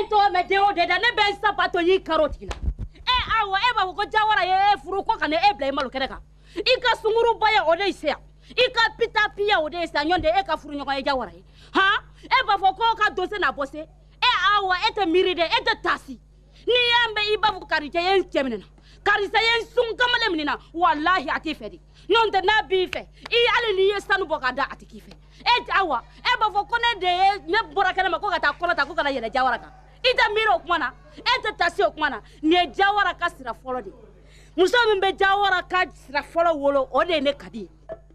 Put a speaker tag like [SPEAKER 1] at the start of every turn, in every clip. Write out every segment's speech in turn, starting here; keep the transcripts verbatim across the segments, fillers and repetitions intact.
[SPEAKER 1] to me de o de da ne be sapato yi karoti la e awo e ba ko jawara ye furu ko kan e bla malu kene ka ika sunguru boye o de ise ika pita pia o de ise nyonde e ka furu nyoko e jawara ha e ba fo ko ka dose na bose e awo e te miride e te tasi ni yambe iba fu karite yen chemena karisa yen sun kamale minina wallahi ati fedi nyonde na bife i ale ni yesanu bokada ati kife e jawa e ba fo kone de ne bora kana mako kata kola ta ko kana yele jawara ka ita miro kumana e te tasi kumana ne jawara ka sira folo de muso min be jawara ka sira folo wolo o de ne kadi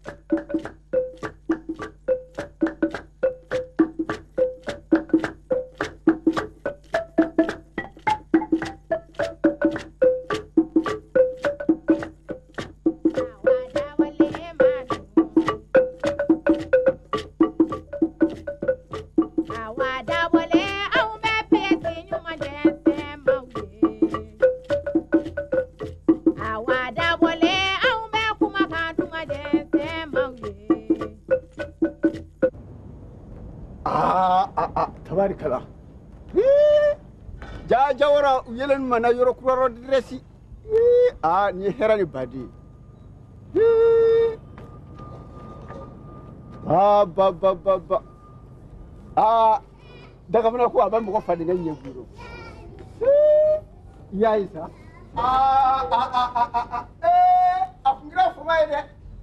[SPEAKER 2] Tabarikala. Ja jawara yelen mana yoro kuraro dresi. Ah ni herani badi. Ah ba ba ba ba. Ah daga mana ko aban ko fadi nan yeguro. Ya isa. Ah ah ah ah ah. Eh afungira fuma ide.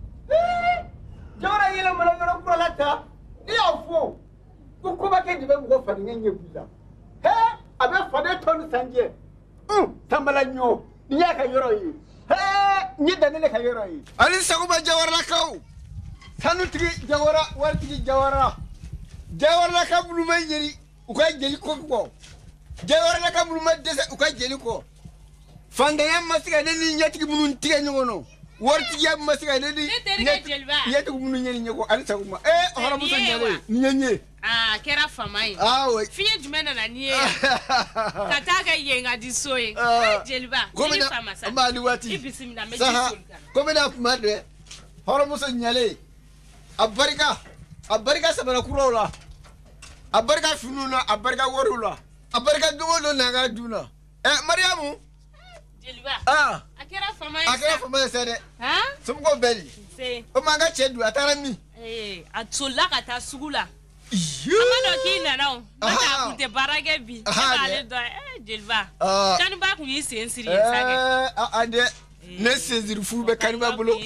[SPEAKER 2] Jawara yelen mana yoro kuralata. Ni afu. Kukuba ke dibe ngo fadi ngenye buza he abe fade ton sanje um tambala nyo niya ka yoro yi he ni danele ka yoro yi ali sakuba jawara kaw sanu tigi jawara war tigi jawara jawara ka bulu may jeri u ka jeli ko ko jawara ka bulu may dese u ka jeli ko fanga yam masiga ne ni nyatigi munun tige nyono war tigi yam masiga ne ni nyatigi munun nyeni nyoko ali sakuba eh hora muso nyale nyenye
[SPEAKER 3] Ah, kera famai.
[SPEAKER 2] Ah oui.
[SPEAKER 3] Fiye jumena na niye. Kataka yenga disoye. Ah, jeliba. Jeli fama sa.
[SPEAKER 2] Amba liwati.
[SPEAKER 3] Ibisimina meji sulka.
[SPEAKER 2] Kome na madwe. Horo muso nyale. Abarika. Abarika sabana kurola. Abarika fununa, abarika worula. Abarika duwono naga duna. Eh, Mariamu.
[SPEAKER 3] Jeliba.
[SPEAKER 2] Ah.
[SPEAKER 3] Akera famai.
[SPEAKER 2] Akera famai sede.
[SPEAKER 3] Ha?
[SPEAKER 2] Sumko beli.
[SPEAKER 3] Se.
[SPEAKER 2] O manga chedu atarami.
[SPEAKER 3] Eh, atsola kata sugula. Amado kina nao. Mata kunte barage bi. Ale do eh Jeliba. Kanu ba kun yi sensiri sage.
[SPEAKER 2] Eh ade ne sensiri fu be kanu ba bulo.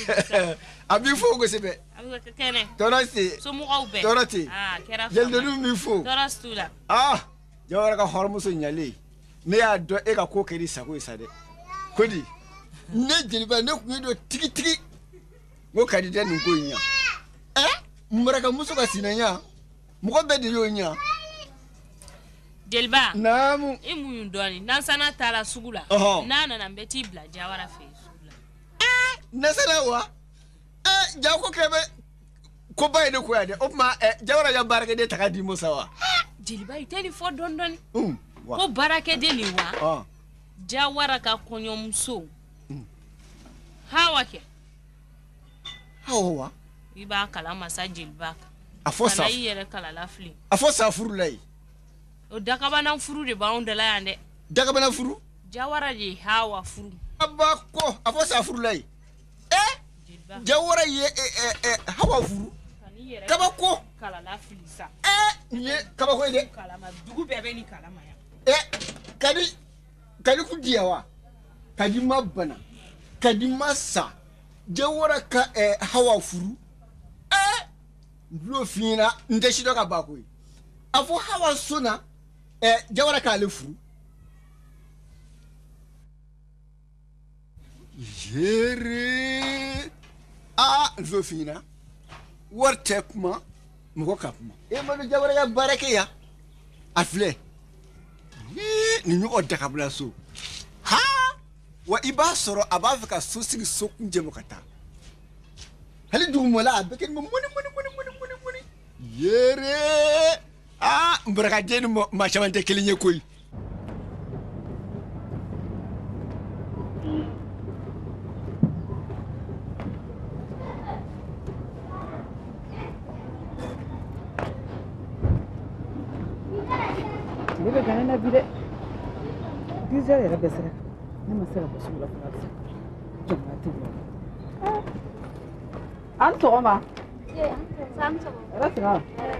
[SPEAKER 2] Abi fo go sebe.
[SPEAKER 3] Abi kene.
[SPEAKER 2] Torasi.
[SPEAKER 3] So mu gaw be.
[SPEAKER 2] Torati.
[SPEAKER 3] Ah, kera fa.
[SPEAKER 2] Yelde nu mi fo.
[SPEAKER 3] Toras tula.
[SPEAKER 2] Ah, jawara ka hormo so nyale. Ne ya do e ka ko keri sako isade. Kodi. Ne Jeliba ne ku do tiki tiki. Ngo kadi den ngo nya. Eh? Muraka muso ka sinanya. Muko be de yo nya.
[SPEAKER 3] Jeliba.
[SPEAKER 2] Namu.
[SPEAKER 3] Imu yundoni. Nansana tala sugula. Nana na mbeti bla jawara fe sugula.
[SPEAKER 2] Eh, nasana wa. Eh, jawo krebe ko bay de ko yade. Opma eh jawara ya barake de takadi musawa.
[SPEAKER 3] Jeliba iteli fo dondoni.
[SPEAKER 2] Um.
[SPEAKER 3] Ko barake de ni wa.
[SPEAKER 2] Ah.
[SPEAKER 3] Jawara ka konyo muso. Mm. Hawa ke.
[SPEAKER 2] Hawa.
[SPEAKER 3] Iba kala masa Jeliba.
[SPEAKER 2] Afosa.
[SPEAKER 3] Kana yere kala la fli.
[SPEAKER 2] Afosa furu lay.
[SPEAKER 3] O dakaba na furu de ba onda la yande.
[SPEAKER 2] Dakaba na furu?
[SPEAKER 3] Jawara je hawa furu.
[SPEAKER 2] Abako afosa furu lay. Eh? Jeliba. Jawara ye eh eh hawa furu. Kabako
[SPEAKER 3] kala la fli sa.
[SPEAKER 2] Eh, ye kabako ide.
[SPEAKER 3] Kala ma dugu bebe ni kala ma ya.
[SPEAKER 2] Eh, kadi kadi ku diawa. Kadi mabana. Kadi masa. Jawara ka eh hawa furu. Eh, blo fina ndeshido ka bakoi. Afo hawa sona eh jawara ka le furu. Jere. Ah, blo fina. Wartepma mko kapma. E mo jawara ya barake ya. Afle. Ni ñu odda kabla so. Ha! Wa iba soro abafika so sigi so kunje mokata. Hali du mola beken mo moni moni moni moni moni moni. Yere! Ah, mbraka denu mo ma chamante kelinye koy.
[SPEAKER 4] kana na bide dija yɛrɛ bɛ sira ne ma se ka bɔ sugu la fana fɛ jɔnma tɛ bɔ an sɔgɔma yɛrɛ sira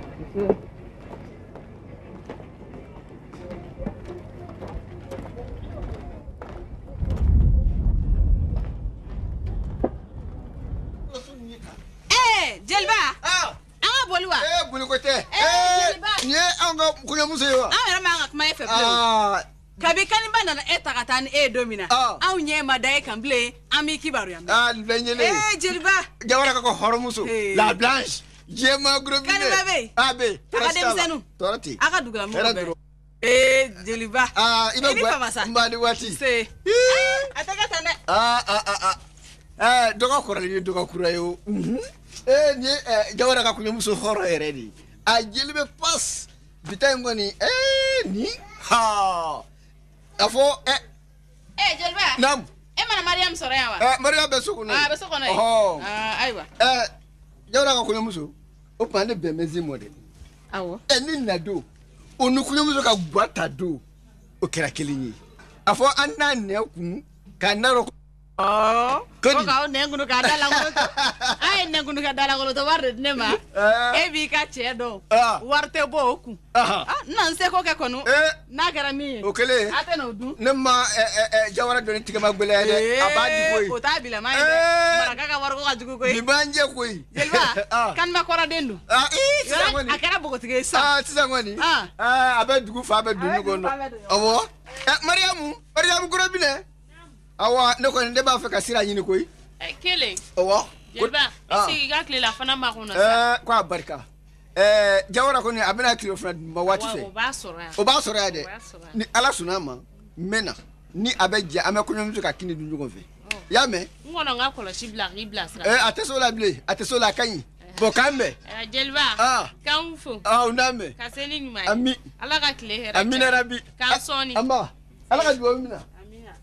[SPEAKER 5] Jelba ah anga bolwa
[SPEAKER 2] eh bulu ko te eh ni anga kunya muso yo
[SPEAKER 5] ah era manga kuma efe ble
[SPEAKER 2] ah
[SPEAKER 5] kabi kan banda na eta katani e domina aw nye madaye kan ble ami kibaru yam
[SPEAKER 2] ah lenyele
[SPEAKER 5] eh Jelba
[SPEAKER 2] jawara ka ko horo muso la blanche jema grobine
[SPEAKER 5] kan babe
[SPEAKER 2] abe
[SPEAKER 5] akadem senu
[SPEAKER 2] torati
[SPEAKER 5] aka dugla mo eh Jelba
[SPEAKER 2] ah ibe gwa mbali wati
[SPEAKER 5] se ataka tane
[SPEAKER 2] ah ah ah eh doga korali doga kurayo eh ni jawara ka kunya muso horo eredi a jelibe pass bitay ngoni eh ni ha afo eh
[SPEAKER 5] eh Jelba
[SPEAKER 2] nam
[SPEAKER 5] e mana Mariam soraya wa
[SPEAKER 2] eh Mariam be sokuna
[SPEAKER 5] ah be sokuna
[SPEAKER 2] oh
[SPEAKER 5] ah aywa
[SPEAKER 2] eh jawara ka kunya muso o pande be mezi mode
[SPEAKER 5] awo
[SPEAKER 2] eh ni nado onu kunya muso ka gwata do o kera kelinyi afo anna ne ku kanaro
[SPEAKER 5] oh ko ka nengu ka dala ngolo ay nengu ka dala ngolo to warde nema e bi ka chedo warte boku ah nan se ko ke kono na gara mi
[SPEAKER 2] okele
[SPEAKER 5] ate no du
[SPEAKER 2] nema eh jawara do ni tigama gbele de abadi koy
[SPEAKER 5] ko ta bila mai de mara ka war ko ka jugo koy
[SPEAKER 2] ni banje koy
[SPEAKER 5] Jelba kan ma kora dendu
[SPEAKER 2] ah eh tisa ngoni
[SPEAKER 5] akara bogo tige sa
[SPEAKER 2] ah tisa ngoni ah abe dugu fa abe dunu gono awo eh mariamu mariamu grobine awa ne ko nde ba fa kasira nyini koy
[SPEAKER 3] eh kele
[SPEAKER 2] awa
[SPEAKER 3] Jelba isi ga kle la fana ma kuna
[SPEAKER 2] eh kwa barka eh jawara ko ni abina kilo fana ma wati fe
[SPEAKER 3] o ba sora
[SPEAKER 2] o ba sora de ni ala sunama mena ni abeja ame ko nyum ka kini dunju ko fe ya me
[SPEAKER 3] ngono nga ko la shibla ribla sra
[SPEAKER 2] eh ateso la ble ateso la kanyi bo kambe
[SPEAKER 3] eh Jelba
[SPEAKER 2] ah
[SPEAKER 3] kan fu
[SPEAKER 2] ah uname
[SPEAKER 3] kaseni ni mai
[SPEAKER 2] ami
[SPEAKER 3] ala ga kle hera
[SPEAKER 2] amina rabbi
[SPEAKER 3] kan soni
[SPEAKER 2] amma ala ga duwa mina
[SPEAKER 3] amina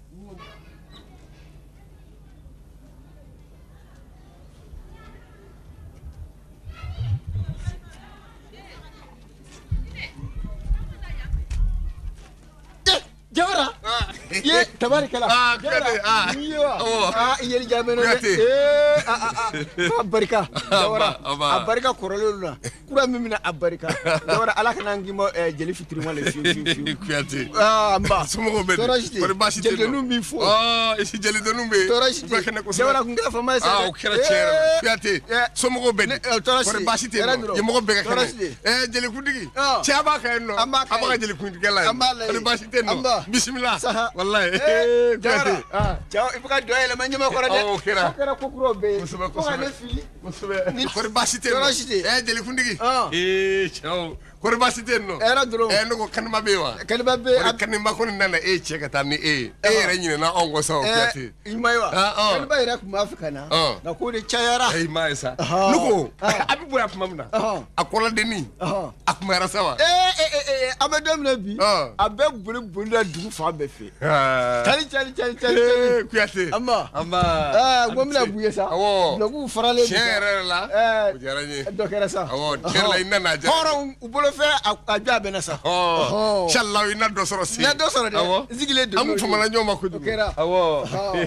[SPEAKER 2] jawara ye tabarikala
[SPEAKER 6] ah kade ah
[SPEAKER 2] ah yeli jameno eh ah ah barika jawara abarika korolona kura mimina abarika jawara ala kana ngimo jeli fitri mo le fi fi
[SPEAKER 6] kuyate
[SPEAKER 2] ah amba
[SPEAKER 6] sumo be
[SPEAKER 2] ko
[SPEAKER 6] basite
[SPEAKER 2] jeli nu mi fo
[SPEAKER 6] ah isi jeli de numbe
[SPEAKER 2] jawara kunga fa ma
[SPEAKER 6] ah o kera chere kuyate sumo be ko basite ye mo be ka kana eh jeli kundigi chaba ka no abaka jeli kundigi la ko basite no bismillah wallahi eh
[SPEAKER 2] jawara ah jaw ibuka doyele manyuma ko rade
[SPEAKER 6] oh kera
[SPEAKER 2] kera kokuro be
[SPEAKER 6] musuba
[SPEAKER 2] ko ne fili
[SPEAKER 6] musuba ko basite no eh jeli kundigi eh ciao ko basite no
[SPEAKER 2] era dro
[SPEAKER 6] eh no kanma be wa
[SPEAKER 2] kanma be
[SPEAKER 6] kanma ko nana e cheka tani e e renyine na ongo so kwati
[SPEAKER 2] imaiwa kanma era kuma afrikana na ko de chayara
[SPEAKER 6] eh maisa nuko abibu ya famamna akola deni akuma rasawa
[SPEAKER 2] eh eh eh amadam na bi abe buru buru da du fa be fe tali tali tali tali
[SPEAKER 6] kuyate
[SPEAKER 2] amma
[SPEAKER 6] amma
[SPEAKER 2] ah gomna buye sa
[SPEAKER 6] awo
[SPEAKER 2] na ku farale
[SPEAKER 6] chere la
[SPEAKER 2] eh
[SPEAKER 6] jarani
[SPEAKER 2] dokera sa
[SPEAKER 6] awo chere la ina na ja
[SPEAKER 2] horo ubolo fe aja be na sa
[SPEAKER 6] oh inshallah ina do soro si
[SPEAKER 2] na do soro de zigile do
[SPEAKER 6] amu famala nyoma ko du
[SPEAKER 2] dokera
[SPEAKER 6] awo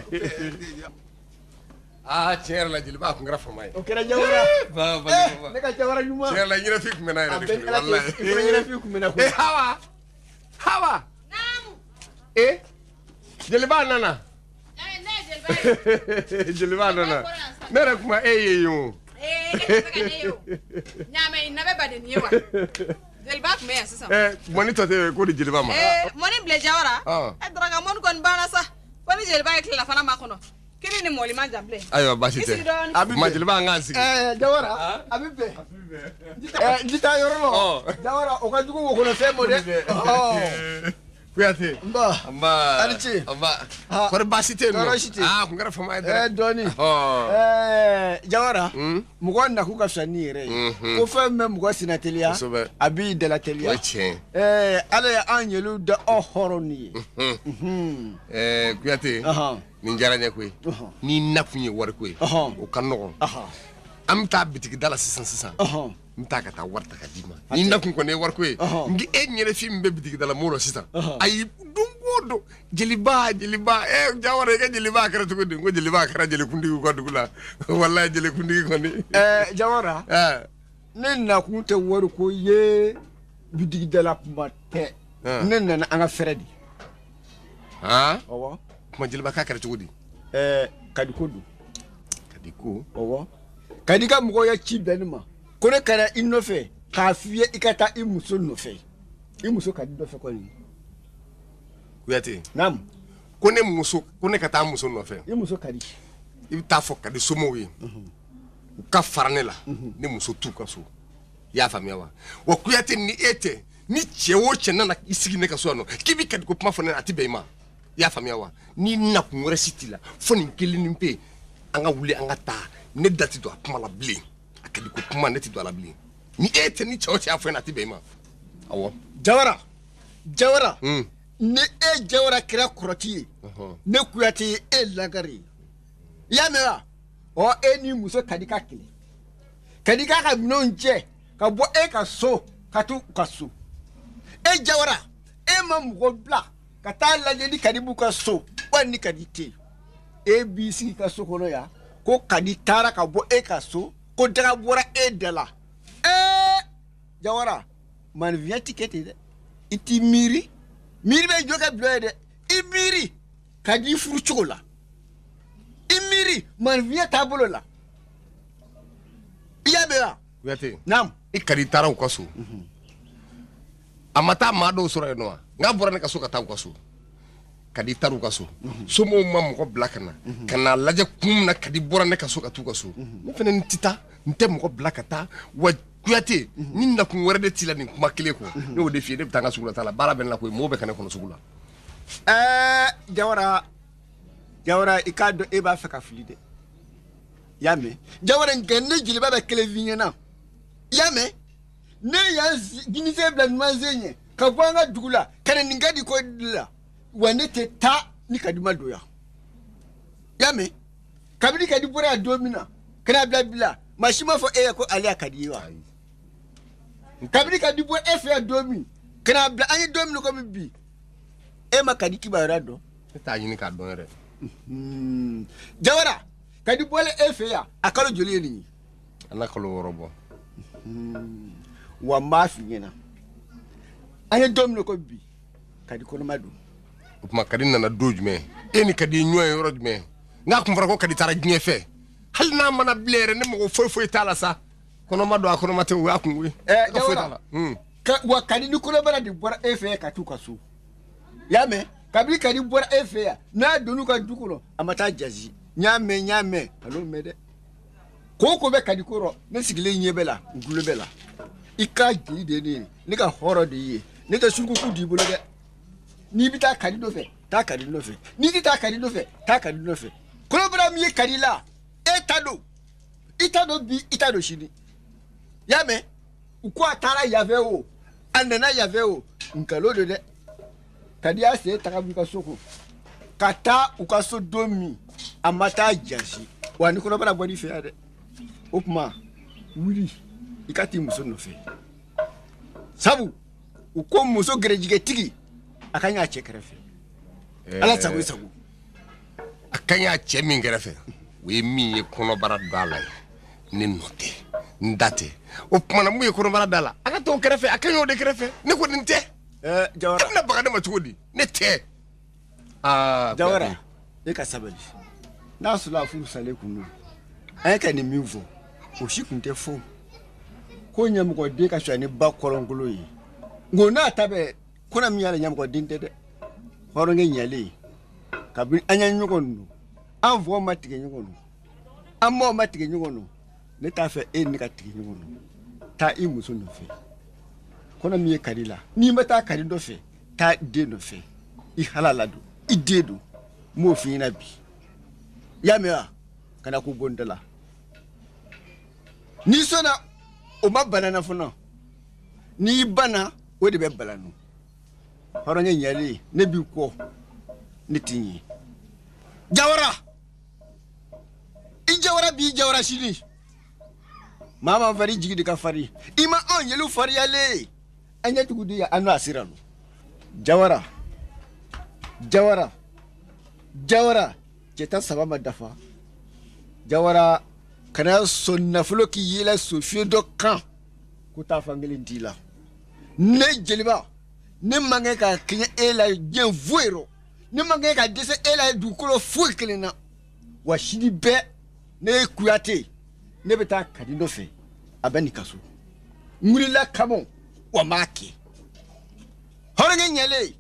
[SPEAKER 6] ah chere la jili ba ko ngara famay
[SPEAKER 2] dokera jawara
[SPEAKER 6] ba ba
[SPEAKER 2] ne ka jawara nyuma
[SPEAKER 6] chere la nyira fik mena ira
[SPEAKER 2] wallahi nyira fik mena ko
[SPEAKER 6] eh hawa hawa
[SPEAKER 3] namu
[SPEAKER 6] eh jili ba nana
[SPEAKER 3] eh ne Jelba
[SPEAKER 6] jili ba nana mera kuma eh yo
[SPEAKER 5] eh ke ka yo nyame inabe bade ni wa Jelba me sasa
[SPEAKER 6] eh moni to te ko di jili ba ma
[SPEAKER 5] eh moni ble jawara eh draga mon kon bana sa fani Jelba ke la fana makono kini ni moli manja ble
[SPEAKER 6] ayo basite ma jili ba ngansi
[SPEAKER 2] eh jawara abibe eh jita yorolo jawara o ka dugu ko no fe mo de oh
[SPEAKER 6] kuyate
[SPEAKER 2] mba
[SPEAKER 6] mba
[SPEAKER 2] alichi
[SPEAKER 6] mba ko basite no ah ko ngara fama
[SPEAKER 2] eh doni
[SPEAKER 6] oh
[SPEAKER 2] eh jawara mugo na ku ka fani re ko fe me mugo sinatelia abi de la telia eh ale anyelu de ohoroni
[SPEAKER 6] mhm eh kuyate ni jaranya ko ni nafunye war ko o kan no am ta bitiki dala sisan sisan ntaka ta warta ka dima ni nakun ko ne war ko ngi e nyere fi mbe bitigi dala molo sita ay dungodo jeliba jeliba e jawara ga jeliba kara to godi ngo jeliba kara jeli kundi ko dugula wallahi jeli kundi ko ni
[SPEAKER 2] eh jawara eh nen na kun te war ko ye bitigi dala mate nen na anga fredi
[SPEAKER 6] ha
[SPEAKER 2] owo
[SPEAKER 6] ma jeliba ka kara to godi
[SPEAKER 2] eh kadikodu
[SPEAKER 6] kadiko
[SPEAKER 2] owo kadika mko ya chibenima kone kara inofe ka fiye ikata imuso nofe imuso kadi dofe ko ni
[SPEAKER 6] kuyate
[SPEAKER 2] nam
[SPEAKER 6] kone muso kone kata muso nofe
[SPEAKER 2] imuso kadi
[SPEAKER 6] ibta fo kadi somo wi ka farnela ni muso tu ka so ya famia wa wa kuyate ni ete ni chewo chena na isigi ne ka so no kibi kadi ko pma fo na ati beima ya famia wa ni na kunwere sitila fo ni kelini mpe anga wule anga ta ne dati do apma la bli akadi ko kuma neti do la bli ni ete ni chochi afo na tibe ma awo
[SPEAKER 2] jawara jawara
[SPEAKER 6] mm
[SPEAKER 2] ne e jawara kira kuroti uh -huh. ne kuyati e lagari ya mera o eni muso kadika kile kadika ka minonje ka bo e ka so ka tu ka so e jawara e mam go bla ka ta la ni kadibu ka so wani kadite A B C ka so kono ya ko kaditara ka bo e ka so ko daga bora e dela eh jawara man via ticket de iti miri miri be joka blede i miri kadi furu chokola i miri man via tabolo la iya bea
[SPEAKER 6] wete
[SPEAKER 2] nam
[SPEAKER 6] i kaditara ko so amata mado sura no nga bora ne ka so ka ta ko so kadi taru kaso somo mam ko blakana kana laje kumna kadi bora ne kaso ka tu kaso ne fene ntita ntem ko blakata wa kuyate ninna ku werde tila ni kuma kile ko ne wode fi ne bitanga sugula tala bala ben la ko mo be kana ko sugula
[SPEAKER 2] eh jawara jawara ikado e ba feka fulide yame jawara ngene jiliba ba kele vinyana yame ne ya ginise blan manzenye ka bwanga dugula kana ningadi ko dila wanete ta ni kadima doya yame kabili kadi bora domina kana bla bla mashima fo e ko ali akadiwa kabili kadi bora e fe domi kana bla anyi domino ko bi e makadi kibarado
[SPEAKER 6] ta yini ka don re
[SPEAKER 2] hmm jawara kadi bora e fe ya akalo joli ni
[SPEAKER 6] ana kalo robo
[SPEAKER 2] hmm wa mafi nyena anyi domino ko bi kadi ko madu
[SPEAKER 6] kuma kadi nana dojume eni kadi nyoy yorojme nga ko fara ko kadi tara gnye fe hal na mana blere ne mo foy foy tala sa kono mado akono mate wa ko wi
[SPEAKER 2] eh jawara hmm ka wa kadi ni ko bara di bora efe ka tu ka su yame kabi kadi bora efe ya na donu ka dukulo amata jazi nyame nyame alo mede ko ko be kadi koro ne sigile nyebela ngulo bela ika jili de ni ni ka horo de yi ni ta sunku ku di bolo de ni bita kadi do fe ta kadi do fe ni kita kadi do fe ta kadi do fe ko bra mi kadi la etado itado bi itado shini yame uko atara yave o anana yave o nkalo de kadi ase takabu ka soko kata ukaso domi amata jasi wani ko bra bodi fe ade opma wuri ikati muso no fe sabu uko muso gerejige tigi akanya chekerefe ala tsago tsago
[SPEAKER 6] akanya chemi ngerefe we mi kono bara dala ni note ndate o pana mu kono bara dala aka to kerefe akanyo de kerefe ne ko nte
[SPEAKER 2] eh jawara
[SPEAKER 6] na baga de matudi ne te ah
[SPEAKER 2] jawara e ka sabali na sula fu sale kunu ay ka ni mivo o shikunte fo ko nyam ko de ka shani ba kolongolo yi ngona tabe kuna miyala nyam ko dinte de horo nge nyale kabi anya nyukono anvo matige nyukono ammo matige nyukono ne ta fe en ni ka tige nyukono ta imuso no fe kuna miye kadila ni mata kadindo fe ta de no fe I halala do I dedo mo fi na bi ya mewa kana ku bondala ni sona o mabana na funa ni bana o de be balanu horo nye nyali ne bi ko ne tinyi jawara I jawara bi jawara shini Mama fari jigi de ka fari. Ima on yelu fari ale. Anya tugudu ya anu asiranu. Jawara. Jawara. Jawara. Jeta sabama dafa. Jawara kana sonna fulo ki yela sofie do kan. Kuta fangeli ndila. Ne jeliba. Ne mange ka kinya ela jen vuero. Ne mange ka dese ela dukolo fui kelena. Wa shidi be ne kuyate. Ne beta kadino fe. Abeni kaso. Ngulila kamo wa maki. Horenge nyele.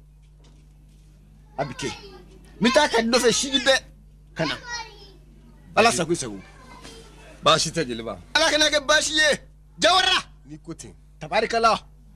[SPEAKER 2] Abike. Mita kadino fe shidi be kana. Ala saku saku. Bashi te jeliba. Ala kana ke bashi ye. Jawara.
[SPEAKER 6] Ni kote.
[SPEAKER 2] Tabarikala.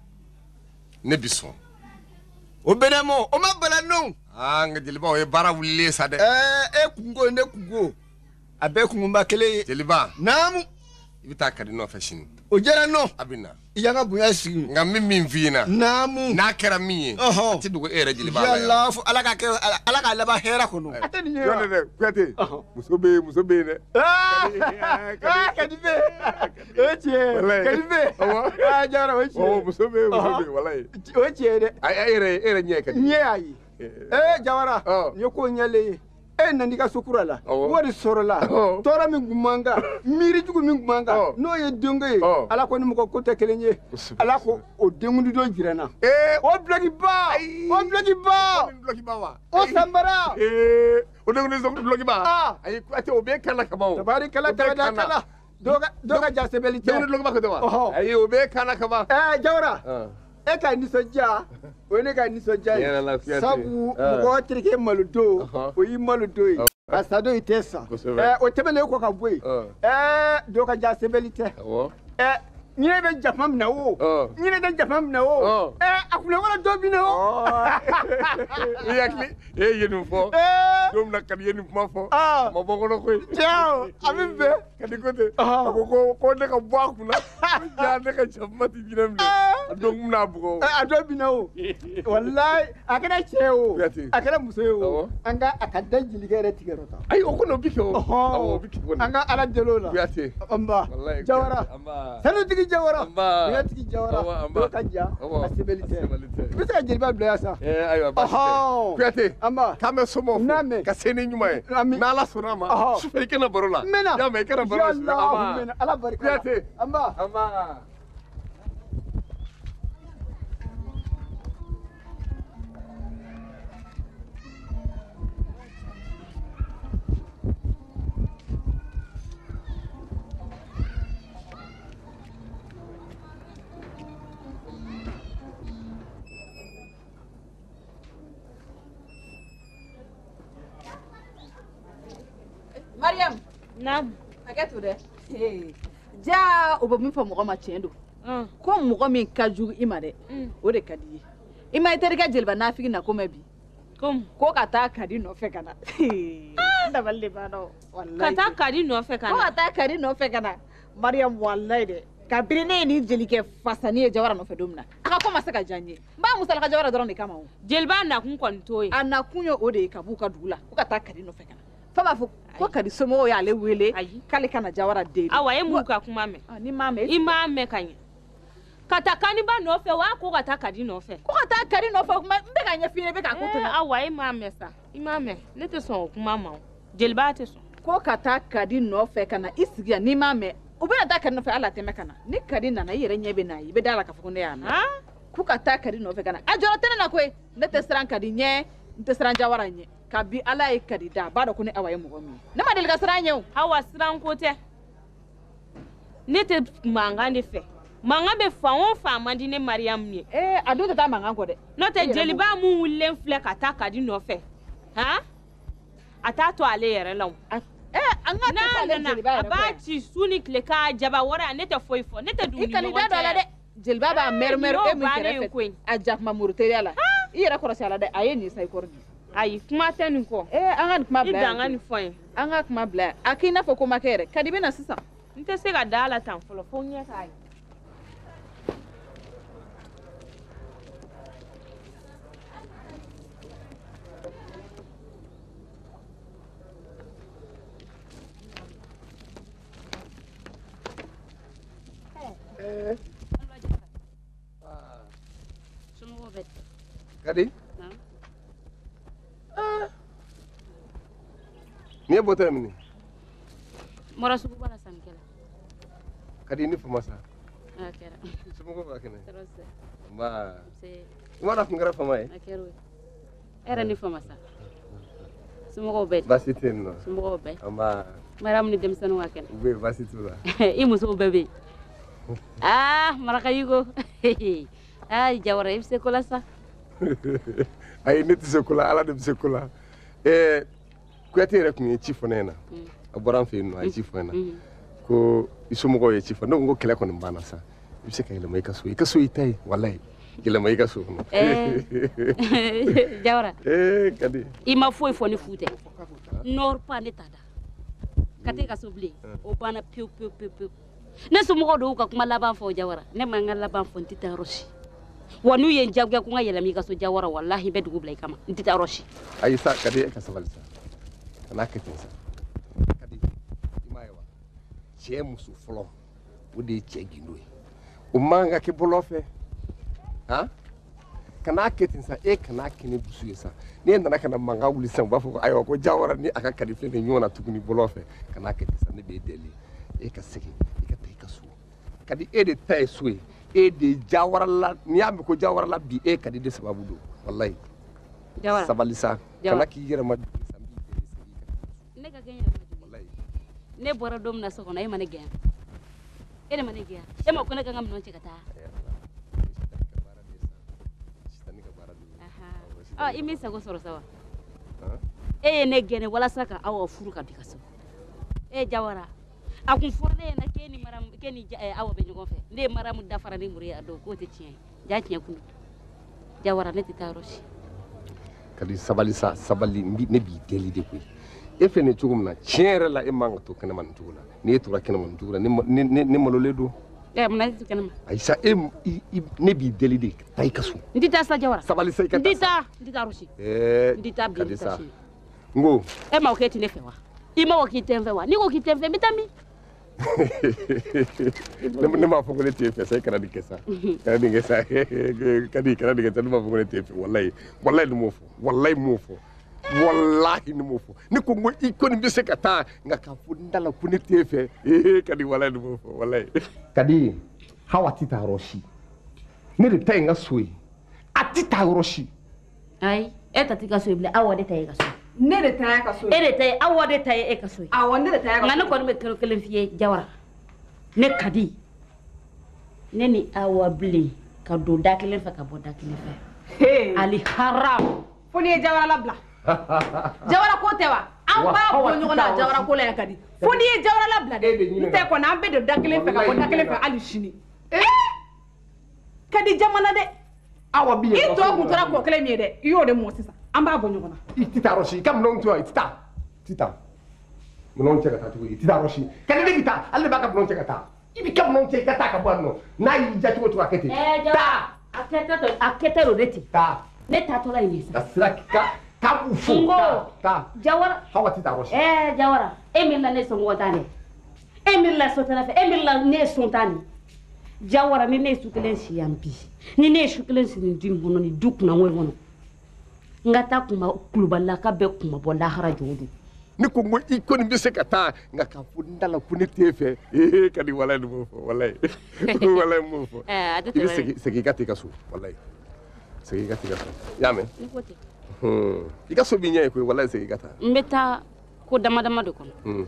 [SPEAKER 6] Ne bison.
[SPEAKER 2] Obenemo, o ma bala non.
[SPEAKER 6] Ah, nga jeliba o e bara wule sa de.
[SPEAKER 2] Eh, e kungo ne kungo. Abe kungumba kele.
[SPEAKER 6] Jeliba.
[SPEAKER 2] Namu.
[SPEAKER 6] Ibita kadino fe shin.
[SPEAKER 2] O jera no.
[SPEAKER 6] Abina.
[SPEAKER 2] Iyanga bunya sigi.
[SPEAKER 6] Nga mimi mvina.
[SPEAKER 2] Namu.
[SPEAKER 6] Na kera miye. Ati dugo ere jeliba.
[SPEAKER 2] Ya Allah, fu alaka ke alaka leba hera kono. Atani ye.
[SPEAKER 6] Yone de, kwete. Musobe, musobe ne.
[SPEAKER 2] Ah! Kadibe. Oche. Kadibe. Ah, jara oche.
[SPEAKER 6] Oh, musobe, musobe, wallahi.
[SPEAKER 2] Oche de.
[SPEAKER 6] Ay ere ere nye kadi.
[SPEAKER 2] Nye ayi. Eh, Jawara. Yoko nyale. Eh, nandika sukura la. Wari soro la. Tora min gumanga. Miri jugu min gumanga. No ye donge. Ala ko ni mko kote kelenye. Ala ko o dengundi do jirana. Eh, o bloki ba. O bloki ba.
[SPEAKER 6] O bloki ba wa.
[SPEAKER 2] O sambara.
[SPEAKER 6] Eh, o dengundi zo bloki ba. Ay ko ate o be kala kama.
[SPEAKER 2] Tabari kala tabada kala. Doga doga jasebeli te.
[SPEAKER 6] Dengundi bloki ba ko dewa. Ay o be kala kama.
[SPEAKER 2] Eh, Jawara. E ka nisoja o ne ka nisoja sabu mɔgɔ terike maludo o yi maludo ye a sado i tɛ sa o tɛmɛlen ko ka bɔ yen ɛɛ dɔ ka ja sɛbɛnni tɛ ɛ ɲinɛ bɛ jafa minɛ o ɲinɛ bɛ jafa minɛ o ɛ a kun wala dɔ bi na o.
[SPEAKER 6] i yakili e ye nin fɔ don min na ka di ye nin kuma fɔ ma bɔ kɔnɔ koyi.
[SPEAKER 2] tiɲɛ a bɛ bɛn
[SPEAKER 6] ka di ko ten a ko ko ko ne ka bɔ a kun na ja ne ka jafa ti jinɛ minɛ a don kun n'a bugɔ.
[SPEAKER 2] a dɔ bi na o walayi a kɛra cɛ ye o a kɛra muso ye o an ka a ka da jelikɛ yɛrɛ tigɛ yɔrɔ ta.
[SPEAKER 6] ayi o kɔni o bi kɛ o awɔ o bi kɛ o.
[SPEAKER 2] an ka ala deli o la.
[SPEAKER 6] kuyate.
[SPEAKER 2] anba Jawara sanutigi Jawara minɛtigi Jawara dɔw ka ja a sɛbɛnni tɛ i bɛ se ka jeliba bila yan sa.
[SPEAKER 6] ɛɛ ayiwa baasi tɛ kuyate
[SPEAKER 2] anba
[SPEAKER 6] k'an bɛ somɔgɔw fɔ ka se ni ɲuman ye n'ala sɔnna a ma sufɛ i kana baro la.
[SPEAKER 2] n bɛna
[SPEAKER 6] y'a mɛn i kana baro la sufɛ anba
[SPEAKER 2] ala barika la
[SPEAKER 6] kuyate
[SPEAKER 2] anba.
[SPEAKER 6] anba.
[SPEAKER 5] Mariam.
[SPEAKER 3] Naam.
[SPEAKER 5] Hakɛto dɛ. Ja o bɛ min fɔ mɔgɔ ma tiɲɛ don. Ko mɔgɔ min ka jugu i ma dɛ. O de ka di ye. I ma i terikɛ jeliba nafigi na ko mɛn bi. Ko ka taa kadi nɔfɛ ka na. N dabali de b'a dɔn.
[SPEAKER 3] Ka taa kadi nɔfɛ ka na.
[SPEAKER 5] Ko ka taa kadi nɔfɛ ka na. Mariam walayi dɛ. Kabini ne ye ni jelikɛ fasani ye Jawara nɔfɛ don min na. A ka ko ma se ka diya n ye. N b'a musalaka Jawara dɔrɔn de kama o.
[SPEAKER 3] Jeliba nakun kɔni t'o ye.
[SPEAKER 5] A nakun ye o de ye ka b'u ka dugu la. Ko ka taa kadi nɔfɛ ka na. Fa b'a fɔ ko kadi somɔgɔw y'ale wele k'ale kana Jawara deli.
[SPEAKER 3] Awa e mun ka kuma mɛn.
[SPEAKER 5] Ni m'a mɛn.
[SPEAKER 3] I m'a mɛn ka ɲɛ. Ka taa kaniba nɔfɛ wa ko ka taa kadi nɔfɛ.
[SPEAKER 5] Ko ka taa kadi nɔfɛ kuma n bɛ ka ɲɛf'i ye i bɛ k'a ko to la.
[SPEAKER 3] Awa e m'a mɛn sa i m'a mɛn ne tɛ sɔn o kuma ma o jeliba tɛ sɔn.
[SPEAKER 5] Ko ka taa kadi nɔfɛ ka na i sigi yan n'i m'a mɛn u bɛna taa kadi nɔfɛ hali a tɛmɛ ka na ni kadi nana i yɛrɛ ɲɛ bɛ n'a ye i bɛ da la k'a fɔ ko ne y'a mɛn. Ko ka taa kadi nɔfɛ ka na a jɔrɔ tɛ ne na koyi ne tɛ siran kadi ɲɛ n tɛ siran Jawara ɲɛ. Kabi ala ye kadi da a b'a dɔn ko ne Awa ye mɔgɔ min ye ne ma deli ka siran ɲɛ o.
[SPEAKER 3] Awa siran ko tɛ ne tɛ mankan de fɛ mankan bɛ fan o fan man di ne Mariam ye.
[SPEAKER 5] Ee a dun tɛ taa mankan kɔ dɛ.
[SPEAKER 3] N'o tɛ jeliba mun wulilen filɛ ka taa kadi nɔfɛ han a t'a to ale yɛrɛ la o.
[SPEAKER 5] Ee an ka tɛ ale jeliba yɛrɛ kɔ yan. A b'a ci su ni tile k'a jaba wɛrɛ ne tɛ foyi fɔ ne tɛ dugu ni ɲɔgɔn cɛ. I kanida dɔ la dɛ jeliba b'a mɛrimɛri e min kɛrɛfɛ a jakuma muru teriya la i yɛrɛ kɔrɔsi a la dɛ a ye nin sa i kɔrɔ di. Ayi kuma tɛ nin kɔ. Ee an ka nin kuma bila yan. I dan ka nin fɔ ye. An ka kuma bila yan a k'i n'a fɔ ko ma kɛ yɛrɛ kadi bɛ na sisan. N tɛ se ka da la tan fɔlɔ fo ɲɛ k'a ye.
[SPEAKER 6] ni bota mini
[SPEAKER 1] mara sugu bala san kala
[SPEAKER 6] kadi ni fama sa
[SPEAKER 1] akera
[SPEAKER 6] sumu ko ba kene
[SPEAKER 1] terose
[SPEAKER 6] ma
[SPEAKER 1] se
[SPEAKER 6] wala ngara fama e
[SPEAKER 1] akero era ni fama sa sumu ko be
[SPEAKER 6] basiten no
[SPEAKER 1] sumu ko be
[SPEAKER 6] ama
[SPEAKER 1] maram ni dem sanu wa kene
[SPEAKER 6] be basitula
[SPEAKER 1] i muso bebe ah maraka yugo ay jawara ifse kola sa
[SPEAKER 6] ay nit se kola ala dem se kola eh kwete rek ni chifu nena aboran fe no ay chifu nena ko isumu ko ye chifu no ngo kele ko mbana sa ifse kay la may kaso ikaso itay wallahi kila may kaso no
[SPEAKER 1] eh jawara
[SPEAKER 6] eh kadi
[SPEAKER 1] ima foi foni fute nor pa ne tada kate kaso bli o bana piu piu piu piu ne sumu ko do ka kuma laban fo jawara ne ma ngal laban fo ntita roshi wanu yen jagga ku ngayela mi kaso jawara wallahi be dugu blay kama ntita roshi
[SPEAKER 6] ayisa kadi ka sabalsa kana ketinsa kadi imayewa che musu flo wodi che gindoy o manga ke bolofe ha kana ketinsa e kana kini busu yesa ne ndana kana manga wuli san ba fo ayo ko jawara ni aka kadi fe ne nyona tuguni bolofe kana ketinsa ne be deli e ka seki e ka tay kasu kadi e de tay suwe e de jawara la ni ambe ko jawara la bi e kadi de sababu do wallahi
[SPEAKER 1] jawara
[SPEAKER 6] sabalisa kana ki yere ma
[SPEAKER 1] ne ga ganya wallahi ne bora dom na sokona e mane gyan e mane gyan e ma ko ne ga ngam non cikata ah imi sago soro sawa e ne gene wala saka awa furu ka bikaso e jawara akun forne na keni maram keni awa be nyogon fe nde maram dafara ni muri ado ko te tien ja tien kunu jawara ne titaroshi
[SPEAKER 6] kadi sabali sa sabali ne bi deli de ko e fe ne tugum na tiere la e manga to kana man tugula ne tura kana man tugula ne ne ne malole do
[SPEAKER 1] e mo na tu kana
[SPEAKER 6] aisha e ne bi deli de tay kasu
[SPEAKER 1] ndita sa jawara
[SPEAKER 6] sabali sa ikata
[SPEAKER 1] ndita ndita roshi
[SPEAKER 6] eh
[SPEAKER 1] ndita bi ndita
[SPEAKER 6] ngo
[SPEAKER 1] e ma oketi ne fe wa ima wakitemve wa niko kitemve mitami
[SPEAKER 6] ne ma fogo le tefe sai kana dikesa kana dikesa kadi kana dikesa ne ma fogo le tefe wallahi wallahi ni mofo wallahi mofo wallahi ni mofo ni ko ngo ikoni bi sekata nga ka fu ndala ku ni tefe eh kadi wallahi ni mofo wallahi kadi hawa tita roshi ni de tay nga suyi atita roshi
[SPEAKER 1] ai eta tika so ibla awa de tay nga so
[SPEAKER 5] ne de tay ka so
[SPEAKER 1] e de tay awa de tay e ka so
[SPEAKER 5] awa ne de tay ka
[SPEAKER 1] ngana ko me kelo kelen fiye jawara ne kadi ne ni awa bli ka do dakelen fa ka bo dakelen fa
[SPEAKER 5] hey
[SPEAKER 1] ali haram
[SPEAKER 5] foni jawara la bla jawara ko tewa an ba bo nyona jawara ko la kadi foni jawara la bla de nte ko na be do dakelen fa ka bo dakelen fa ali shini eh kadi jamana de
[SPEAKER 6] awa bi
[SPEAKER 5] ito ko tora ko kelen mi de yo de mo sisa an ba bo nyona
[SPEAKER 6] itita roshi kam non to itita tita non c'è ta tu itita roshi kan de bita alle baka non c'è ta ibi kam non c'è ta ka bonno na yi ja tu to akete
[SPEAKER 1] ta akete to akete ro deti
[SPEAKER 6] ta
[SPEAKER 1] ne ta to la inisa
[SPEAKER 6] ta slaka ka bu fu ta
[SPEAKER 1] jawara
[SPEAKER 6] hawa tita roshi
[SPEAKER 1] eh jawara emil la ne so ngotane emil la so tana fe emil la ne so tani jawara ni ne su kelen si yambi ni ne su kelen si ni din hono ni duk na ngwe hono ngata kuma kuluballa ka be kuma bolla hara jodu
[SPEAKER 6] ni ko ngo ikoni bi sekata nga ka fu ndala ku ni tefe eh kadi wallahi mo fo wallahi wallahi mo fo
[SPEAKER 1] eh adete
[SPEAKER 6] ibi segi segi gati kasu wallahi segi gati kasu yame
[SPEAKER 1] ni kote
[SPEAKER 6] hmm ikaso bi nyai ko wallahi segi gata
[SPEAKER 1] mbeta ko dama dama do kon
[SPEAKER 6] hmm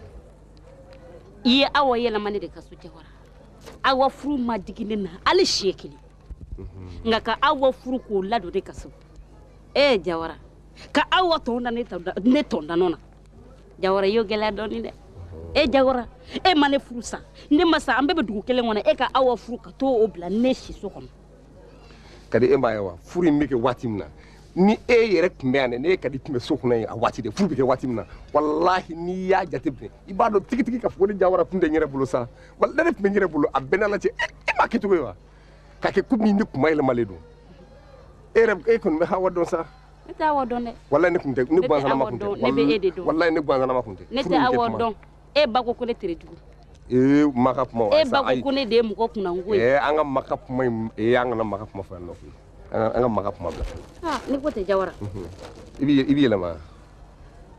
[SPEAKER 1] iye awa yela mani de kasu jawara awa furu ma digine na ali shekili nga ka awa furu ko lado de kasu eh jawara ka awa tonda ne tonda ne tonda nona jawara yo gela doni de e jawara e mane furu sa ne masa ambe be dugu kelen wona e ka awa furu ka to obla ne shi so kono
[SPEAKER 6] kadi e mayawa furu mi ke watimna ni e yere kmene ne kadi kme sokuna a wati de furu be ke watimna wallahi ni ya jatibne ibado tiki tiki ka fodi jawara funde nyere bulu sa walla def me nyere bulu abenala ci e ma kitu wa ka ke kubni ni kuma ile maledo erem e kon me hawa don sa
[SPEAKER 1] neta awa don de
[SPEAKER 6] wallahi ne kunte ne gwanza na makunte wallahi ne gwanza na makunte
[SPEAKER 1] neta awa don e bago ko ne tere dugu
[SPEAKER 6] e makap mo
[SPEAKER 1] e bago ko ne de mu ko kuna ngwe
[SPEAKER 6] e anga makap mo e anga na makap mo fa no anga makap mo bla
[SPEAKER 1] ah ni ko te jawara
[SPEAKER 6] ibi ibi la ma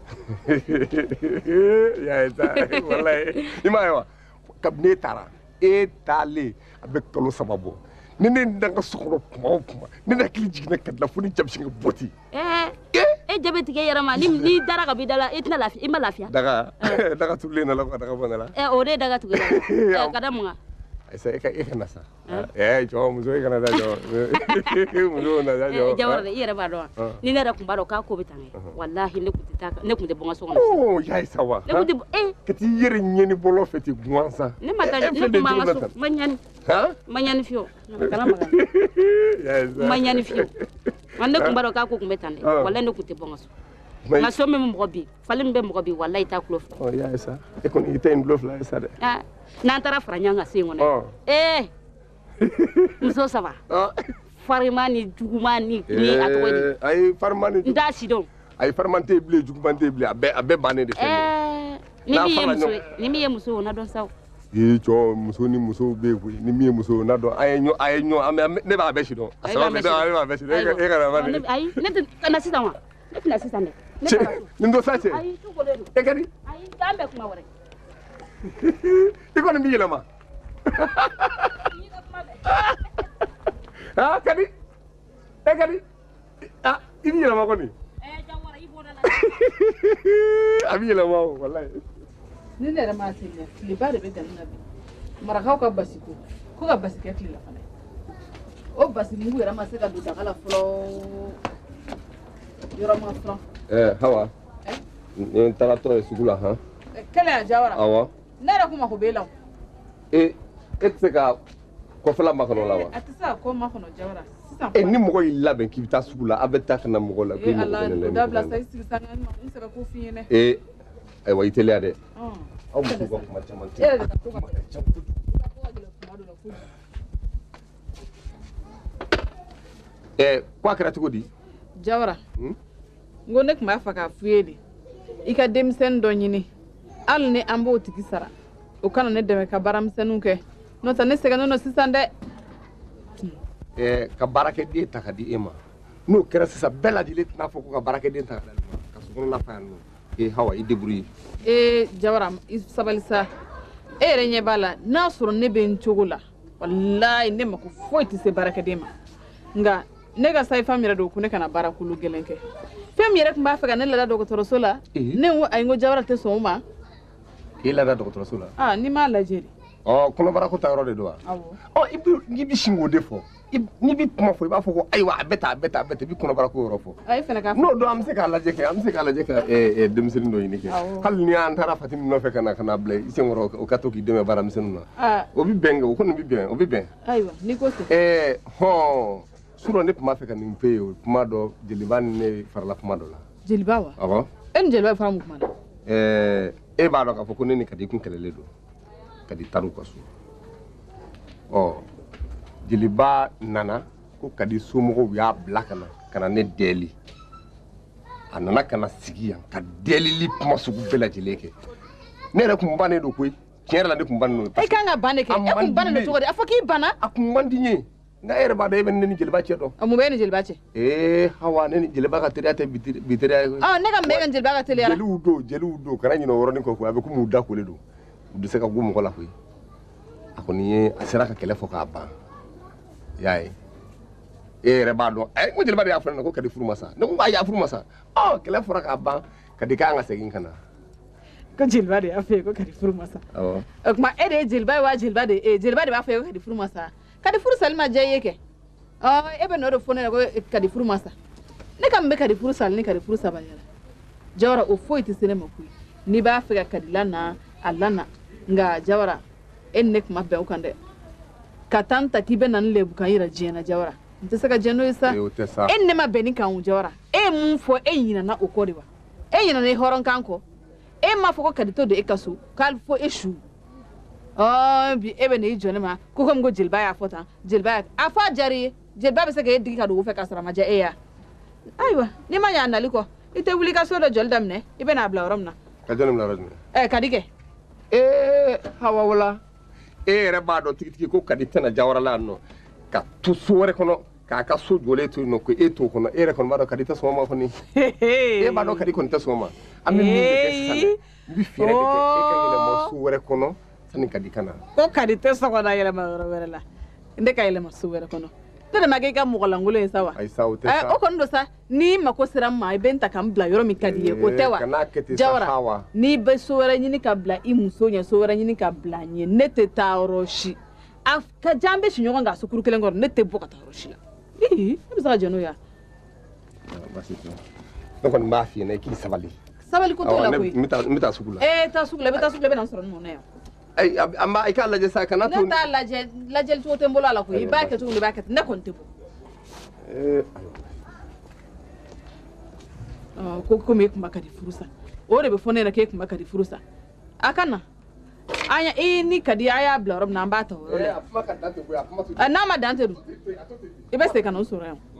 [SPEAKER 6] Ya esa wallahi ima yawa kabne tara e tale avec kalo sababu ni ne ndanga sokoro kuma kuma ni na kili jigina kadla funi jamshi nga boti
[SPEAKER 1] eh e jabe tige yarama ni ni dara ka bidala itna lafi ima lafiya
[SPEAKER 6] daga daga tulle na la daga bonala
[SPEAKER 1] eh ode daga tulle eh kada munga
[SPEAKER 6] esa eka eka nasa eh jo muzo eka na jo muzo na jo
[SPEAKER 1] jawara de yere ba do ni ne ra kumba do ka ko bitange wallahi ne kutita ne kunde bonga so ngona
[SPEAKER 6] oh ya isa wa
[SPEAKER 1] ne kunde eh
[SPEAKER 6] kati yere nyeni bolo feti gwansa
[SPEAKER 1] ne mata ne kuma ngaso manyani
[SPEAKER 6] ha
[SPEAKER 1] manyani fio kana magana
[SPEAKER 6] ya isa
[SPEAKER 1] manyani fio wande kumba do ka ko kumbetande wallahi ne kunte bonga so ngaso me mo bi falim be mo bi wallahi ta klof
[SPEAKER 6] oh ya isa e kon ite en blof la isa de
[SPEAKER 1] ah nantara franyanga singone eh muso sava farimani jugumani ni atodi
[SPEAKER 6] ay farmani
[SPEAKER 1] nda sidon
[SPEAKER 6] ay farmante ble jugumante ble abe abe bané de fene
[SPEAKER 1] eh ni mi muso ni mi muso na don saw
[SPEAKER 6] e jo muso ni muso be fu ni mi muso na don ay nyo ay nyo ne ba be sidon asaba be da ba be sidon e kana ba
[SPEAKER 1] ay ne na sita wa ne na sita ne
[SPEAKER 6] ni ndo sache
[SPEAKER 1] ay tu golero
[SPEAKER 6] e kadi
[SPEAKER 1] ay tambe kuma wore
[SPEAKER 6] iko ni mi yelama ah kadi eh kadi ah ini yelama ko ni
[SPEAKER 1] eh jawara iboda la
[SPEAKER 6] abi yelama wallahi
[SPEAKER 5] ni ne ma tinya li bare be dan nabi mara ka ka basiko ko ka basike kli la fane o basiko ngu era ma se ka do kala flo yoro ma flo
[SPEAKER 6] eh hawa eh ni tara to sugula ha
[SPEAKER 5] kala jawara
[SPEAKER 6] awa
[SPEAKER 5] nara kuma ko belaw
[SPEAKER 6] e etseka ko fala makano lawa
[SPEAKER 5] atisa ko makano jawara sisan
[SPEAKER 6] e ni mogo illa ben ki bita sugula abeta kana mogo la
[SPEAKER 5] ko Allah da bla sai sisan ma in saka ko fiyene
[SPEAKER 6] e ay wa itele ade
[SPEAKER 5] ah
[SPEAKER 6] aw mu ko kuma chamanti
[SPEAKER 5] e da ko ka
[SPEAKER 6] e kwa kara tugodi
[SPEAKER 5] jawara ngone kuma faka fiyede ika demsen do nyini al ne ambo tiki sara o kana ne deme ka baram senuke no ta ne sega no sisan de
[SPEAKER 6] eh ka barake de ta ka di ema no kera sisa bella di let na foko ka barake de ta ka so na fa no e hawa i debrouiller
[SPEAKER 5] e jawara isabalisa e renye bala na soro ne be nchogola wallahi ne mako foiti se barake de ma nga ne ga sai famira do ku ne kana barakulu gelenke famira kuma fa ga ne la do ko torosola ne wo ay ngo jawara te so ma
[SPEAKER 6] ila da docteur sula
[SPEAKER 5] ah ni ma la jeri
[SPEAKER 6] oh kono bara ko tawro de do
[SPEAKER 5] awo
[SPEAKER 6] oh ibi ni bi shingo defo ni bi kuma fo ba fo ko aywa beta beta beta bi kono bara ko rofo
[SPEAKER 5] ay fena ka
[SPEAKER 6] no do am se ka la je ke am se ka la je ka e e dem sel ndo yini ke hal ni an tara fatim no fe kana kana ble ise ngoro o kato ki deme bara msen no
[SPEAKER 5] ah
[SPEAKER 6] o bi benga o kono bi ben o bi ben
[SPEAKER 5] aywa ni ko se
[SPEAKER 6] eh ho suro ne puma fe kan ni pe o puma do jeliban ne farla puma do la
[SPEAKER 5] jelibawa
[SPEAKER 6] awo
[SPEAKER 5] en jeliba famu kuma
[SPEAKER 6] eh e ba do ka fo ko ne ni kadi kun kelele do kadi taru ko su oh jeliba nana ko kadi somogo ya blakana kana ne deli anana kana sigi yan ka deli li kuma sugu bela jeleke ne re kun bane do koy tiere la ne kun bane no
[SPEAKER 5] e kanga bane ke e kun bane no to de afaki bana
[SPEAKER 6] akun mandinye na ere ba de ben ne jeliba che do
[SPEAKER 5] amu be ne jeliba che
[SPEAKER 6] eh hawa ne jeliba ka tere ate bitere
[SPEAKER 5] ah ne ga me ga jeliba ka tere ara
[SPEAKER 6] jelu do jelu do kana nyino woro ni ko ko abe ku mu da ko le do du se ka gumu ko la koy akoni asira ka kele fo ka ba yaay e re ba do ay mo jeliba de afra ko kadi furuma sa ne ko ba ya furuma sa oh kele fo ka ba kadi ka nga segin kana
[SPEAKER 5] ko jeliba de afé ko kadi furuma sa
[SPEAKER 6] oh
[SPEAKER 5] ma e de jeliba wa jeliba de e jeliba de ba afé ko kadi furuma sa kadi furu salma jaye ke oh e be no do fone ko kadi furuma sa ne kam be kadi furu sal ni kadi furu sa ba yara jawara o foiti sinema ku ni ba afé kadi lana alana nga jawara en nek ma be o kande katanta kibe nan lebu kan yira jena jawara nte saka jeno isa en ne ma beni kan jawara e mun fo e yina na okori wa e yina ne horon kanko e ma fo ko kadito de ekasu kal fo eshu oh bi e be ne jone ma ko ko ngo jilba ya fota jilba afa jari jilba be saka yeddi ka do fe kasara ma ja e ya aywa ni ma ya naliko ite wuli ka so do joldam ne ibe na bla romna
[SPEAKER 6] ka jonum la rajme
[SPEAKER 5] e kadike
[SPEAKER 6] e hawa wala e re ba do tiki tiki ko kadi tana jawara la no ka to sore kono k'a ka so jɔlen to yen nɔ ko e t'o kɔnɔ e yɛrɛ kɔni b'a dɔn Kadi tɛ sɔn o ma kɔni e b'a dɔn Kadi kɔni tɛ sɔn o ma an bɛ min de kɛ sisan dɛ n bɛ fɛɛrɛ de kɛ e ka yɛlɛma so wɛrɛ kɔnɔ sani Kadi ka na
[SPEAKER 4] ko Kadi tɛ sɔn ka na yɛlɛma yɔrɔ wɛrɛ la ne ka yɛlɛma so wɛrɛ kɔnɔ tɛ ma k'i ka mɔgɔlankolon ye sa wa
[SPEAKER 6] ayi sa o tɛ sa
[SPEAKER 4] o kɔni don sa n'i mako sera n ma i bɛ n ta ka n bila yɔrɔ min ka di ye o tɛ wa
[SPEAKER 6] kana kɛ ten sa Hawa
[SPEAKER 4] n'i bɛ so wɛrɛ ɲini ka bila i muso ɲɛ so wɛrɛ ɲini ka bila n ye ne tɛ taa yɔrɔ si a ka diya an bɛ si ɲɔgɔn kan sukuru kelen kɔrɔ ne tɛ bɔ ka taa yɔrɔ si la ii ne bɛ se ka jɛn n'o ye
[SPEAKER 6] basi tɛ ne kɔni b'a f'i ɲɛna i k'i sabali
[SPEAKER 4] sabali ko t'o la koyi
[SPEAKER 6] n bɛ taa sugu la
[SPEAKER 4] ee taa sugu la i bɛ taa sugu la i bɛ na n sɔrɔ nin nɔ yan
[SPEAKER 6] ayi an b'a i k'a lajɛ sa kana to
[SPEAKER 4] ne t'a lajɛ lajɛli cogo tɛ n bolo a la koyi i b'a kɛ cogo min i b'a kɛ ten ne kɔni tɛ bɔ ko komi e tun bɛ Kadi furu sa o de bɛ fɔ ne ɲɛna k'e tun bɛ Kadi furu sa a ka na an ya i ni Kadi a y'a bila yɔrɔ min na an b'a ta o yɔrɔ la n'a ma dan tɛ dun i bɛ segin ka na o sɔrɔ yan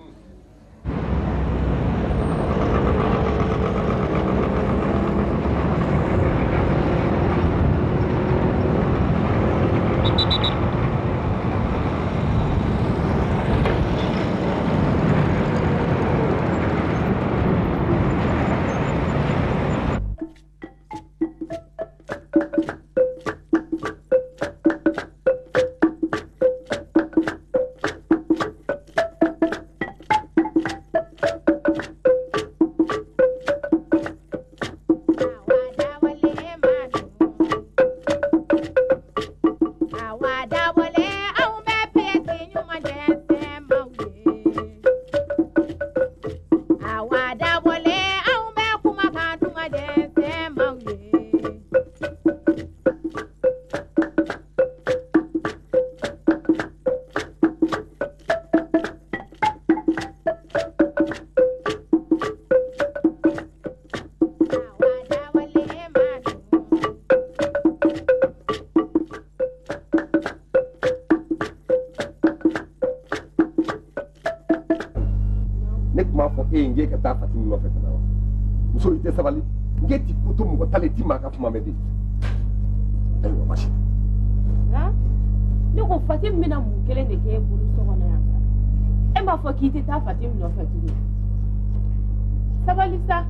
[SPEAKER 6] nge ka taa Fati nɔfɛ ka na wa muso i tɛ sabali nge ti ko to mɔgɔ tale ti maa ka kuma mɛn de ayiwa basi
[SPEAKER 1] ne ko Fati bɛna mun kelen de kɛ e bolo so kɔnɔ yan e m'a fɔ k'i tɛ taa Fati nɔfɛ tuguni sabali sa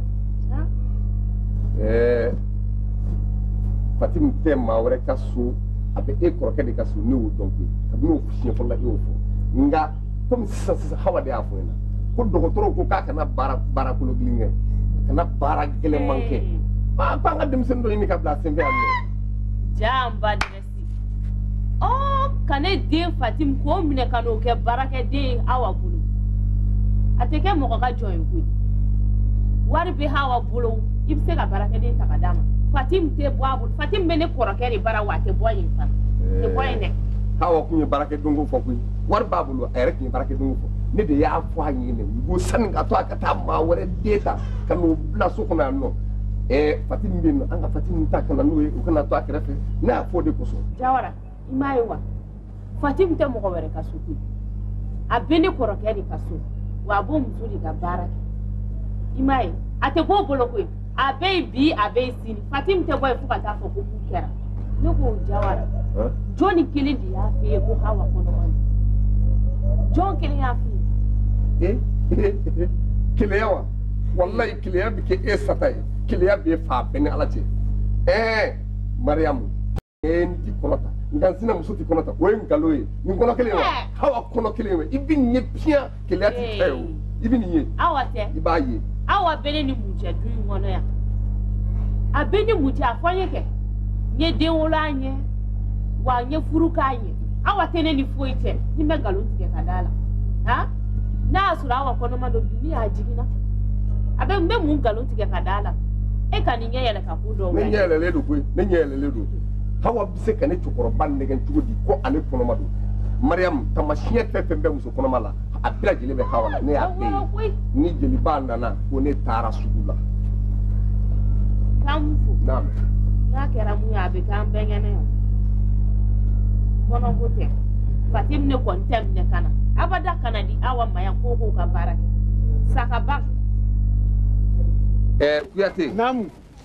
[SPEAKER 6] ɛɛ Fati tɛ maa wɛrɛ ka so a bɛ e kɔrɔkɛ de ka so ne y'o dɔn koyi kabini o siɲɛ fɔlɔ la e y'o fɔ nka komi sisan sisan Hawa de y'a fɔ n ɲɛna ko dɔgɔtɔrɔw ko k'a kana baara baara kolo gilin kɛ kana baara gɛlɛnman kɛ aa ko an ka denmisɛnnin dɔ ɲini ka bila sen fɛ yan nɔ
[SPEAKER 1] jaan ba dirɛsi ɔ ka ne den Fati k'o minɛ ka n'o kɛ baarakɛden Hawa bolo a tɛ kɛ mɔgɔ ka jɔn ye koyi wari bɛ Hawa bolo i bɛ se ka baarakɛden ta ka d'a ma Fati tɛ bɔ a bolo Fati bɛ ne kɔrɔkɛ de bara wa a tɛ bɔ yen fana a tɛ bɔ yen dɛ
[SPEAKER 6] Hawa kun ye baarakɛden ko fɔ koyi wari b'a bolo a yɛrɛ tun ye baarakɛden ko fɔ ne de y'a fɔ a ɲinɛ ko sani ka to a ka taa maa wɛrɛ den ta ka n'o bila so kɔnɔ yan nɔ ɛɛ Fati min bɛ yen nɔ an ka Fati min ta ka na n'o ye o kana to a kɛrɛfɛ ne y'a fɔ o de kosɔn.
[SPEAKER 1] Jawara i m'a ye wa Fati tɛ mɔgɔ wɛrɛ ka so koyi a bɛ ne kɔrɔkɛ de ka so wa a b'o muso de ka baara kɛ i m'a ye a tɛ bɔ o bolo koyi a bɛ yen bi a bɛ yen sini Fati tɛ bɔ yen fo ka taa fɔ ko mun kɛra ne ko Jawara jɔnni kelen de y'a f'i ye ko Hawa kɔnɔma don jɔn kelen y'a f'i ye.
[SPEAKER 6] Keleya wa wallahi keleya bi ke e sata ye keleya bi fa bɛn ni Ala cɛ ɛɛ Mariamu ee n ti kɔnɔ ta nka n sina muso ti kɔnɔ ta o ye nkalon ye nin kɔnɔ kelen ye wa Hawa kɔnɔ kelen ye i bi nin ye piyan keleya ti fɛ o i bi nin ye
[SPEAKER 1] Awa tɛ
[SPEAKER 6] i b'a ye
[SPEAKER 1] Awa bɛ ne ni mun cɛ du in kɔnɔ yan a bɛ ni mun cɛ a fɔ n ye kɛ n ye den wolo a ɲɛ wa n ye furu k'a ɲɛ Awa tɛ ne ni foyi cɛ ni n bɛ nkalon tigɛ ka d'a la han n'a y'a sɔrɔ Awa kɔnɔma don bi min y'a jiginna a bɛ n bɛ mun nkalon tigɛ ka d'a la e ka nin ɲɛ yɛlɛ ka ko dɔw la
[SPEAKER 6] ne ɲɛ yɛlɛlen don koyi ne ɲɛ yɛlɛlen don Hawa bɛ se ka ne cɛkɔrɔba nɛgɛn cogo di ko ale kɔnɔma don Mariamu tamasiyɛn fɛn fɛn bɛ muso kɔnɔma la a bɛɛ lajɛlen bɛ Hawa la ne y'a bɛɛ ye ni jeliba nana ko ne taara sugu la
[SPEAKER 1] k'an fo
[SPEAKER 6] n'a
[SPEAKER 1] kɛra mun ye a bɛ k'an bɛɛ ɲɛna yan kɔnɔko tɛ Fati ne kɔni tɛ minɛ ka na abada kana di Awa ma yan ko k'o ka baara kɛ sakaba
[SPEAKER 6] ɛɛ Kuyate
[SPEAKER 2] naamu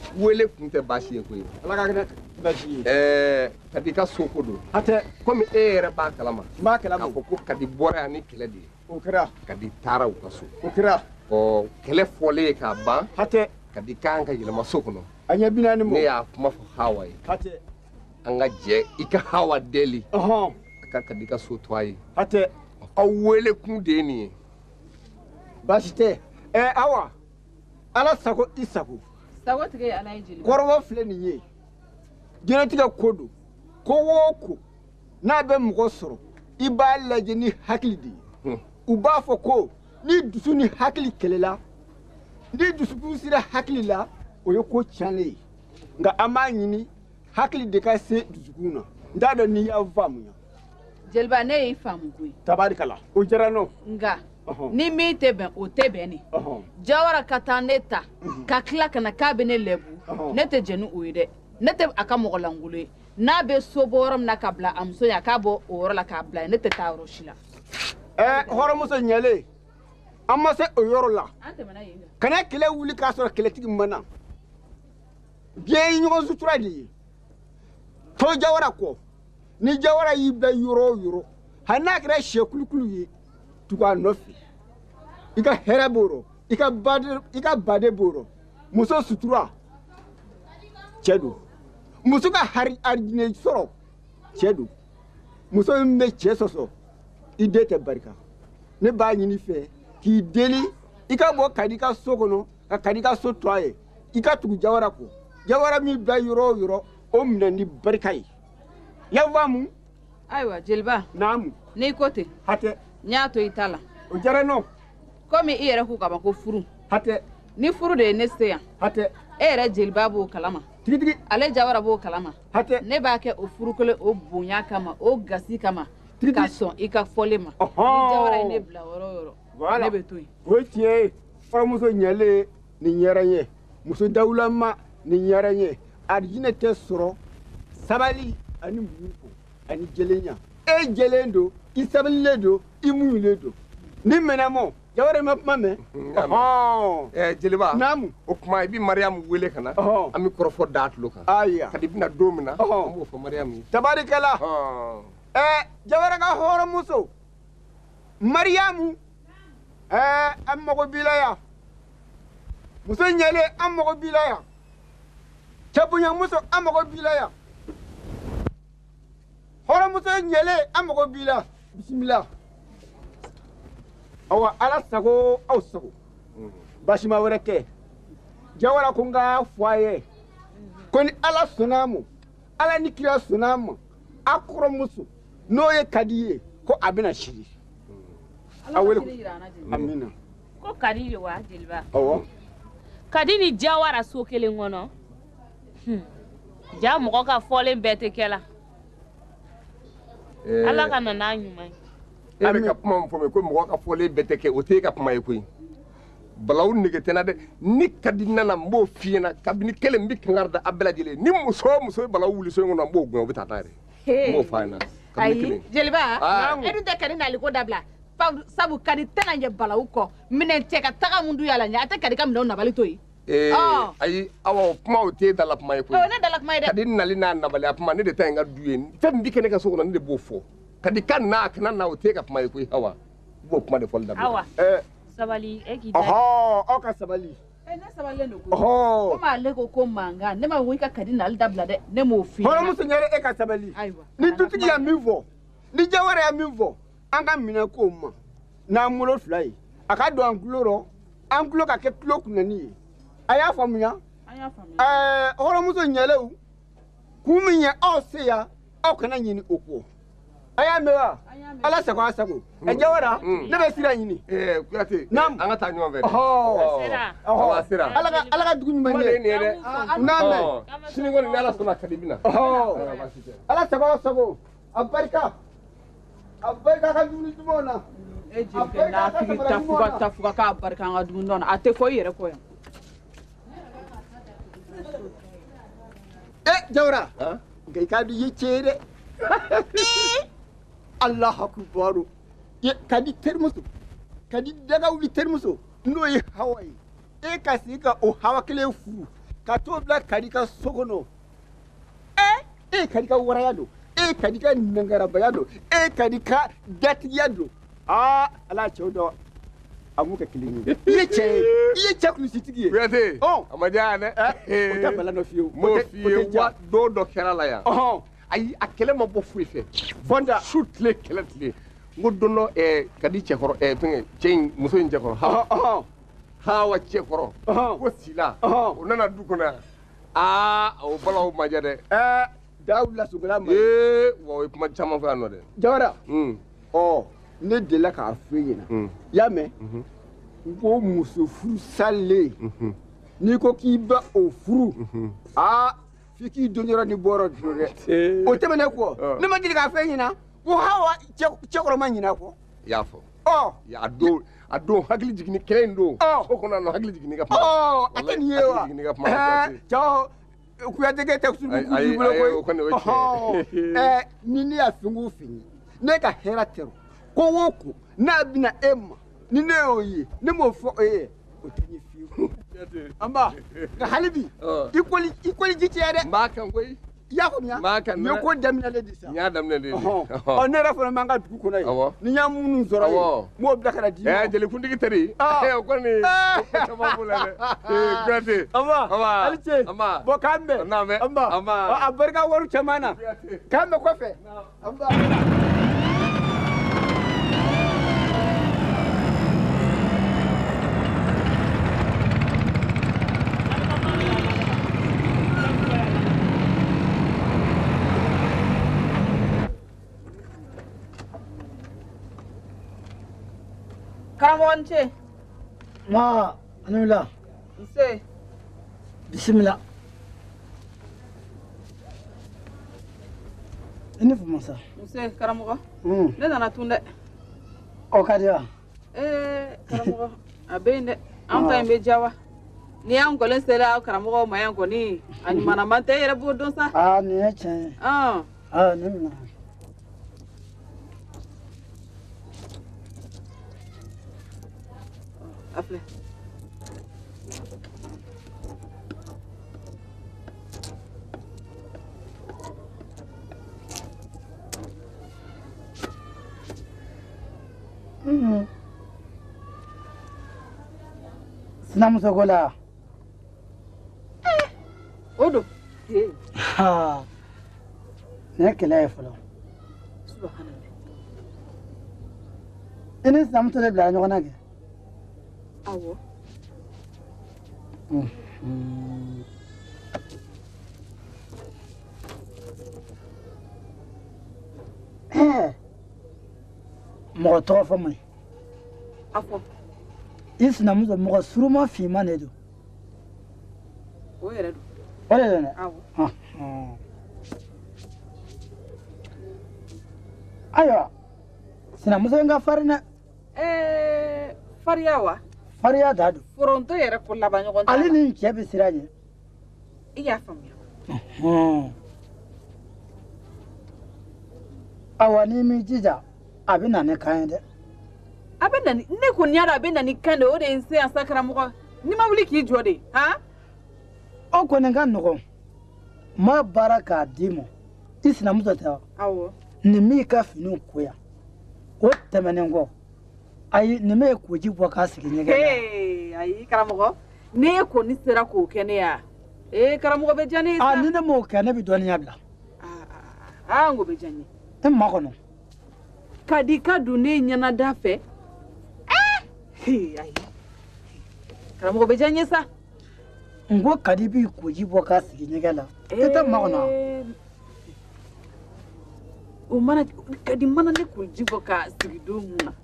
[SPEAKER 6] wele kun tɛ baasi ye koyi
[SPEAKER 2] ala ka kɛ baasi ye
[SPEAKER 6] ɛɛ kadi ka so ko don
[SPEAKER 2] hatɛ
[SPEAKER 6] komi e yɛrɛ b'a kalama
[SPEAKER 2] n b'a kalama
[SPEAKER 6] k'a fɔ ko kadi bɔra yan ni kɛlɛ de ye
[SPEAKER 2] o kɛra
[SPEAKER 6] kadi taara u ka so
[SPEAKER 2] o kɛra
[SPEAKER 6] ɔ kɛlɛ fɔlen k'a ban
[SPEAKER 2] hatɛ
[SPEAKER 6] kadi kan ka yɛlɛma so kɔnɔ
[SPEAKER 2] a ɲɛ bi naani
[SPEAKER 6] ne y'a kuma fɔ hawa ye
[SPEAKER 2] hatɛ
[SPEAKER 6] an ka jɛ i ka hawa deli
[SPEAKER 2] ɔhɔn
[SPEAKER 6] a ka kadi ka so to a ye
[SPEAKER 2] hatɛ
[SPEAKER 6] aw wele kun de ye nin ye
[SPEAKER 2] baasi tɛ ɛɛ awa ala sago i sago
[SPEAKER 4] sago tigɛ ye ala ye jeli
[SPEAKER 2] kɔrɔbɔ filɛ nin ye diɲɛlatigɛ ko don ko o ko n'a bɛ mɔgɔ sɔrɔ i b'a lajɛ ni hakili de ye u b'a fɔ ko ni dusu ni hakili kɛlɛla ni dusukun sera hakili la o ye ko tiɲɛlen ye nka an b'a ɲini hakili de ka se dusukun na n t'a dɔn n'i y'a faamuya
[SPEAKER 4] jeliba ne y'i faamu koyi
[SPEAKER 2] tabarikala o diyara n ye
[SPEAKER 4] nka ni min tɛ bɛn o tɛ bɛn ne jawara ka taa ne ta ka tila ka na k'a bɛ ne lɛbu ne tɛ jɛn ni o ye dɛ ne tɛ a ka mɔgɔ langolo ye n'a bɛ so bɔ yɔrɔ min na ka bila a muso ye a k'a bɔ o yɔrɔ la k'a bila ye ne tɛ taa yɔrɔ si la
[SPEAKER 2] ɛɛ hɔrɔnmuso ɲɛlen an ma se o yɔrɔ la
[SPEAKER 4] an tɛmɛna yen
[SPEAKER 2] kana kɛlɛ wuli k'a sɔrɔ kɛlɛtigi ma na diɲɛ ye ɲɔgɔn sutura de ye to jawara kɔ ni jawara y'i bila yɔrɔ o yɔrɔ hali n'a kɛra sɛ kulukulu ye tugu a nɔfɛ i ka hɛrɛ b'o rɔ i ka baden i ka baden b'o rɔ muso sutura cɛ don muso ka hari arijinɛ sɔrɔ cɛ don muso min bɛ cɛ sɔsɔ i den tɛ barika ne b'a ɲini fɛ k'i deli i ka bɔ ka di i ka so kɔnɔ ka ka di i ka so to a ye i ka tugu jawara kɔ jawara min bila yɔrɔ o yɔrɔ o minɛ ni barika ye y'a faamu
[SPEAKER 4] ayiwa jeliba
[SPEAKER 2] naamu
[SPEAKER 4] n'i ko ten
[SPEAKER 2] hatɛ
[SPEAKER 4] n y'a to i ta la
[SPEAKER 2] o diyara n ye
[SPEAKER 4] komi i yɛrɛ ko kaban ko furu
[SPEAKER 2] hatɛ
[SPEAKER 4] ni furu de ye ne se yan
[SPEAKER 2] hatɛ
[SPEAKER 4] e yɛrɛ jeliba b'o kalama
[SPEAKER 2] tigitigi
[SPEAKER 4] ale jawara b'o kalama
[SPEAKER 2] hatɛ
[SPEAKER 4] ne b'a kɛ o furu kelen o bonya kama o gasi kama ka sɔn i ka fɔlen ma ni jawara ye ne bila yɔrɔ o yɔrɔ ne bɛ to yen
[SPEAKER 2] o ye tiɲɛ ye faramuso ɲɛlen nin ɲɛra n ye muso dawulama nin ɲɛra n ye arijinɛ tɛ sɔrɔ sabali ani muɲu ani jɛlenya e jɛlen don i sabalilen don i muɲulen don ni mɛnɛmɔ jawara ma kuma mɛn
[SPEAKER 6] ɛɛ jeliba
[SPEAKER 2] naamu
[SPEAKER 6] o kuma i bɛ mariyamu wele ka na an bɛ kɔrɔfɔ da a tulo kan
[SPEAKER 2] ayiwa
[SPEAKER 6] kadi bɛna don min na an b'o fɔ mariyamu ye
[SPEAKER 2] tabarikɛla ɛɛ jawara ka hɔrɔnmuso mariyamu ɛɛ an mago b'i la yan muso ɲɛlen an mago b'i la yan cɛ bonyamuso an mago b'i la yan hɔrɔnmuso ɲɛlen an mago b'i la bisimila awa ala sago aw sago basima wɛrɛ tɛ jawara ko n ka fɔ a ye ko ni ala sɔnna a ma ala ni kira sɔnna a ma a kɔrɔmuso n'o ye ka di ye ko a bɛna siri a wele amina
[SPEAKER 1] ko ka di de wa jeliba
[SPEAKER 2] awɔ
[SPEAKER 1] ka di ni jawara so kelen kɔnɔ ja mɔgɔ ka fɔlen bɛɛ tɛ kɛ la ala ka na n'a ɲuman ye
[SPEAKER 6] e bɛ ka kuma min fɔ mɛ ko mɔgɔ ka fɔlen bɛɛ tɛ kɛ o t'e ka kuma ye koyi balawu nege tɛ n na dɛ ni ka di nana n b'o f'i ɲɛna kabini kelen n bɛ kankari da a bɛɛ lajɛlen ni muso o muso ye balawu wuli so in kɔnɔ n b'o gɛn o bɛ taa n'a yɛrɛ n b'o f'a ɲɛna
[SPEAKER 5] ayi jeliba e dun tɛ kadi n'ale ko dabila sabu kadi tɛna ɲɛ balawu kɔ minɛn cɛ ka taga mun dun y'a la ɲɛ a tɛ kadi ka minɛnw nabali to yen
[SPEAKER 6] ayi awa kuma o t'e dala kuma ye koyi
[SPEAKER 5] ne dala kuma ye dɛ
[SPEAKER 6] kadi nali n'a nabaliya kuma ne de ta ye n ka du ye fɛn min bɛ kɛ ne ka so kɔnɔ ne de b'o fɔ kadi ka na kana na o t'e ka kuma ye koyi awa i b'o kuma de fɔli dabila
[SPEAKER 1] awa sabali e k'i da
[SPEAKER 2] ɔhɔ aw ka sabali
[SPEAKER 4] ne sabalilen don koyi komi ale ko ko mankan ne ma ko i ka kadi n'ale dabila dɛ ne m'o f'i ɲɛna
[SPEAKER 2] hɔrɔnmuso ɲɛre e ka sabali ni dutigi y'a min fɔ ni jawara y'a min fɔ an ka minɛ k'o ma n'an bolo fila ye a ka don an tulo rɔ an tulo ka kɛ tulo kunnani ye a y'a faamuya ɛɛ hɔrɔnmuso ɲɛlenw kun min ye aw se yan aw kana ɲini o kɔ a y'a mɛn wa ala sago a sago ɛ jawara ne bɛ sira ɲini
[SPEAKER 6] ɛɛ kuyate an ka taa ɲɔgɔn fɛ
[SPEAKER 2] ɔhɔ
[SPEAKER 6] sira
[SPEAKER 2] ala ka ala ka dugu ɲuman ye
[SPEAKER 6] nin ye dɛ
[SPEAKER 2] n'a mɛn
[SPEAKER 6] sini kɔni ni ala sɔnna kadi bina
[SPEAKER 2] ala sago a sago a barika a barika ka dumuni dumanw na
[SPEAKER 4] e jelikɛ n'a tigi ta fuga ta fuga k'a barika an ka dumuni dɔn na a tɛ fɔ i yɛrɛ kɔ yan
[SPEAKER 2] eh jawara nka i k'a dɔn i ye cɛ ye dɛ alahu akubaru ka di terimuso ka di daga wuli terimuso n'o ye hawa ye e ka sigi ka o hawa kelen furu ka to bila kadika sokono eh e kadika waraya do e kadika nangarabaya do e kadika datiya do ah ala chodo amuka kilini iye che iye che ku sitigi
[SPEAKER 6] Kuyate
[SPEAKER 2] oh
[SPEAKER 6] amadia ne
[SPEAKER 2] eh o ta bala no fiu
[SPEAKER 6] mo fiu wa do do kera la ya
[SPEAKER 2] oh
[SPEAKER 6] ayi akele mo bo fuife
[SPEAKER 2] fonda
[SPEAKER 6] shoot le keletli ngodono e kadi che koro e pinge chen muso nje koro ha
[SPEAKER 2] oh
[SPEAKER 6] ha wa che koro ko sila o nana dukuna ah o bala o majade
[SPEAKER 2] eh dawla sugula ma
[SPEAKER 6] eh wo kuma chama fa no de
[SPEAKER 2] jawara
[SPEAKER 6] mm
[SPEAKER 2] oh ne de la ka feyina ya me ngo muso furu sale ni ko ki ba o furu ah fiki donyora ni boro dure o temene ko ne ma dili ka feyina ko hawa che ko ma nyina ko
[SPEAKER 6] ya fo
[SPEAKER 2] oh
[SPEAKER 6] ya do ado hakili jigini kendo
[SPEAKER 2] oh
[SPEAKER 6] ko na no hakili jigini ga
[SPEAKER 2] oh atani yewa eh jo ku ya dege te su ku bulo ko eh ni ni afingu fini ne ka hera tero ko woku na bi na emma ni ne oyi ni mo fo eh o tani fiu amba ka halibi ikoli ikoli jitiere
[SPEAKER 6] ma kan koy
[SPEAKER 2] ya ko nya ne ko damina le disa
[SPEAKER 6] nya damina le
[SPEAKER 2] o ne rafa manga duku ko nay ni nya munu zoro yi mo bi dakara di
[SPEAKER 6] eh jeli fundi tari eh ko ni ko ma bula le eh gati
[SPEAKER 2] amba
[SPEAKER 6] amba
[SPEAKER 2] alce
[SPEAKER 6] amba
[SPEAKER 2] bo kambe amba amba abarga waru chamana kambe ko fe amba
[SPEAKER 4] Karamɔgɔ ce.
[SPEAKER 7] Ma, Anula.
[SPEAKER 4] Nse.
[SPEAKER 7] Bismillah. Ini fuma sa.
[SPEAKER 4] Nse, karamɔgɔ.
[SPEAKER 7] Mm.
[SPEAKER 4] Ne nana tun dɛ.
[SPEAKER 7] O ka di wa?
[SPEAKER 4] Eh, karamɔgɔ, a bɛ yen dɛ. An ta in bɛ ja wa? Ni y'an gɔlen sera karamɔgɔw ma yan kɔni, a ɲumannaman tɛ e yɛrɛ b'o dɔn sa.
[SPEAKER 7] Ah, nin ye tiɲɛ ye.
[SPEAKER 4] Ah.
[SPEAKER 7] Ah, ne bɛna.
[SPEAKER 4] A filɛ.
[SPEAKER 7] Mhm. Sinamuso ko la.
[SPEAKER 4] O don.
[SPEAKER 7] Ha. Ne kɛlɛ ye fɔlɔ.
[SPEAKER 4] Subhanallah.
[SPEAKER 7] I ni sinamuso de bila ɲɔgɔn na kɛ.
[SPEAKER 4] Awɔ.
[SPEAKER 7] Mhm. Eh. Mɔgɔ tɔgɔ fɔ man ɲi.
[SPEAKER 4] A fɔ.
[SPEAKER 7] I sinamuso mɔgɔ suruma finman de don.
[SPEAKER 4] O yɛrɛ don.
[SPEAKER 7] O de don dɛ.
[SPEAKER 4] Awɔ.
[SPEAKER 7] Ayiwa, sinamuso in ka farin dɛ.
[SPEAKER 4] Eh, fariya wa?
[SPEAKER 7] Fariya da don.
[SPEAKER 4] Foronto yɛrɛ ko laban ɲɔgɔn t'a la.
[SPEAKER 7] Ale ni cɛ bɛ sira ɲɛ.
[SPEAKER 4] I y'a faamuya.
[SPEAKER 7] Awa n'i m'i jija a bɛ na ne kan ye dɛ.
[SPEAKER 4] A bɛ na ni ne kɔni y'a dɔn a bɛ na ni kan de o de ye n se yan sa karamɔgɔ. N'i ma wuli k'i jɔ de han.
[SPEAKER 7] O kɔni ka nɔgɔn. N ma baara k'a d'i ma. I sinamuso tɛ wa?
[SPEAKER 4] Awɔ.
[SPEAKER 7] Nin m'i ka finiw ko yan. O tɛmɛnen kɔ. Ayi nin bɛ koji bɔ k'a sigi ɲɛgɛn na.
[SPEAKER 4] Ee ayi karamɔgɔ ne kɔni sera k'o kɛ ne ya. Ee karamɔgɔ bɛ diya ne ye sa.
[SPEAKER 7] A ni ne m'o kɛ ne bɛ dɔnniya bila.
[SPEAKER 4] Aa n ko bɛ diya n ye.
[SPEAKER 7] E ma kɔnɔ.
[SPEAKER 4] Ka di ka don ne ɲɛna da fɛ. Ee ayi karamɔgɔ bɛ diya n ye sa.
[SPEAKER 7] N ko ka di b'i koji bɔ k'a sigi ɲɛgɛn na. E tɛ ma kɔnɔ. O mana ka di mana ne koji bɔ k'a sigi don mun na.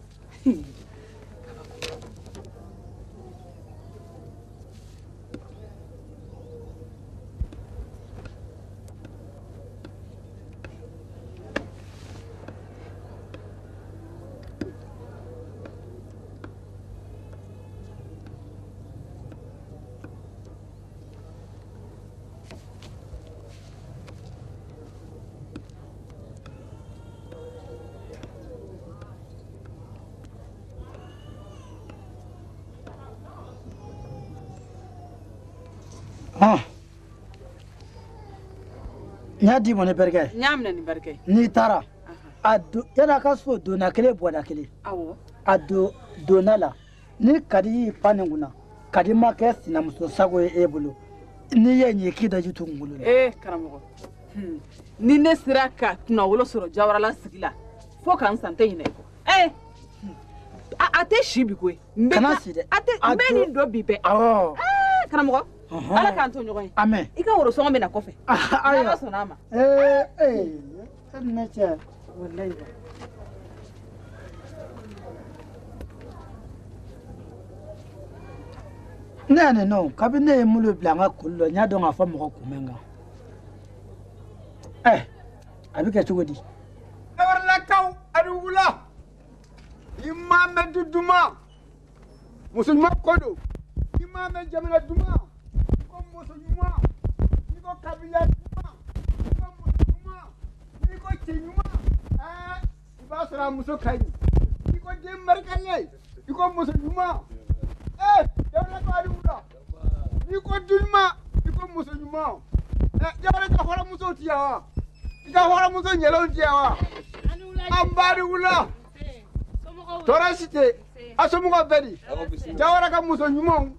[SPEAKER 7] ah nya di mo ne berge
[SPEAKER 4] nyam na ni berge
[SPEAKER 7] ni tara adu yana ka so dona kele boda kele
[SPEAKER 4] awo
[SPEAKER 7] adu donala ni kadi panenguna kadi makes na muso sago e bulu ni yenye kida jitu ngulu
[SPEAKER 4] eh karamo hmm ni ne siraka tuna wolo soro jawara la sigila fo kan sante ine ko eh ate shibi ko
[SPEAKER 7] kana side
[SPEAKER 4] ate meni do bibe
[SPEAKER 7] oh
[SPEAKER 4] eh karamo ala kan to nyogon
[SPEAKER 7] amen
[SPEAKER 4] ika woro so ngbe na kofe
[SPEAKER 7] ayo
[SPEAKER 4] so na ma
[SPEAKER 7] eh eh nacha wallahi nene no kabine mulu blanga kullo nya do nga fa mo ko menga eh abika chugodi
[SPEAKER 2] awar la kaw adu wula imam duduma musulma kodo imam jamana duma ko musulma ni ko kabila duma ko musulma ni ko chinyuma ah ibasra musokai ni ko demarkale ni ko musulma eh yawla ko adu wula ni ko dulma ni ko musulma eh yawla ka hora muso tiyawa ka hora muso nyelo tiyawa ambari wula tora site asomu ko bedi jawara ka muso nyumon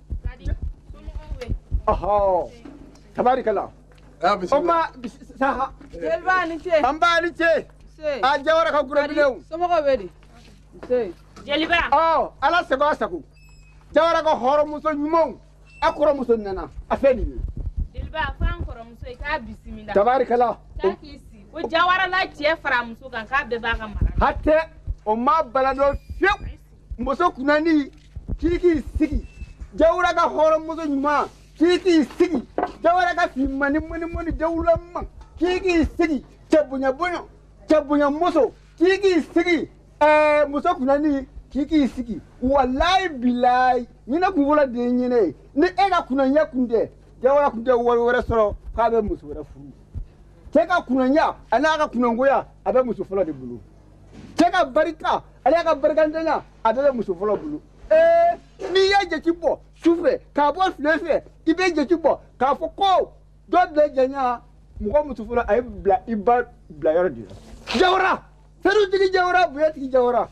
[SPEAKER 2] aha tabarikala oma saha
[SPEAKER 4] jelba ni che
[SPEAKER 2] ambari che a jawara ka gura bilew
[SPEAKER 4] somo ko bedi se
[SPEAKER 1] jeliba
[SPEAKER 2] oh ala sego asaku jawara ka horo muso nyumon akoro muso nana afeni
[SPEAKER 1] jeliba fan koro muso ka bisimila
[SPEAKER 2] tabarikala
[SPEAKER 1] takisi o jawara la che fara muso kan ka be ba ka mara
[SPEAKER 2] hatte o ma balado fiu muso kunani kiki sigi jawara ka horo muso nyuma kiki sigi jawara ka fi mani mani mani jawula ma kiki sigi chabunya bunyo chabunya muso kiki sigi eh muso kunani kiki sigi wallahi billahi nyina kuvola de nyine ni ega kunanya kunde jawara kunde wore wore soro ka be muso wore furu teka kunanya anaka kunangoya abe muso fola de bulu teka barika alaka barika ndanya abe muso fola bulu eh ni ya je bo sufre ka bo flefe ibe je bo ka foko do de janya mugo muso fola ay bla iba bla yoro di jawara seru digi jawara buya digi jawara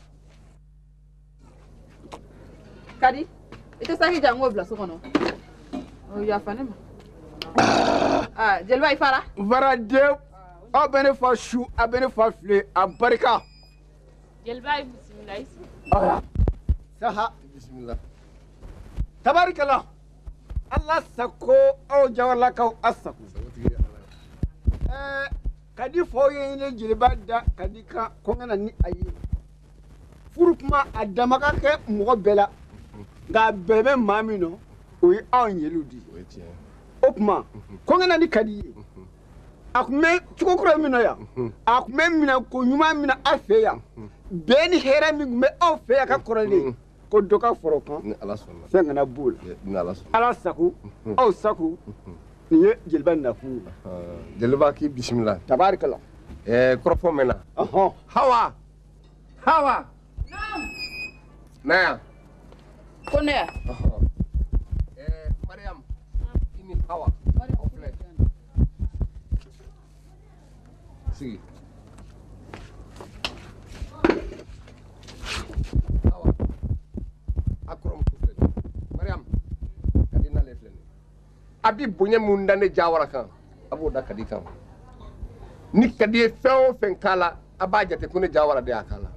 [SPEAKER 4] kadi ite sahi jango bla so kono o ya fanema ah jelba ifara
[SPEAKER 2] vara de abene fa shu abene fa fle abarika
[SPEAKER 1] jelba bismillah
[SPEAKER 2] ah saha bismillah tabarikala Allah sako o jawala ka asaku eh kadi foye ne jelba da kadi ka ko ngana ni ayi furukuma adamaka ke mo bela ga bebe mamino o yi an yeludi okuma ko ngana ni kadi akume chukokura mina ya akume mina ko nyuma mina afeya beni hera mi me afeya ka korale ko doka foroka
[SPEAKER 6] ni ala sonna
[SPEAKER 2] senga na bul
[SPEAKER 6] ni ala sonna
[SPEAKER 2] ala saku au saku ni jelban na fu
[SPEAKER 6] jelba ki bismillah
[SPEAKER 2] tabarakallah
[SPEAKER 6] eh krofo mena
[SPEAKER 2] aha
[SPEAKER 6] hawa hawa
[SPEAKER 1] naam
[SPEAKER 6] naya
[SPEAKER 4] kone ya
[SPEAKER 6] eh mariam ini hawa mariam sigi hawa akrom kufle mariam kadina lefle abi bunye munda ne jawara kan abo da kadi kan ni kadi feo fen kala abajate kune jawara de akala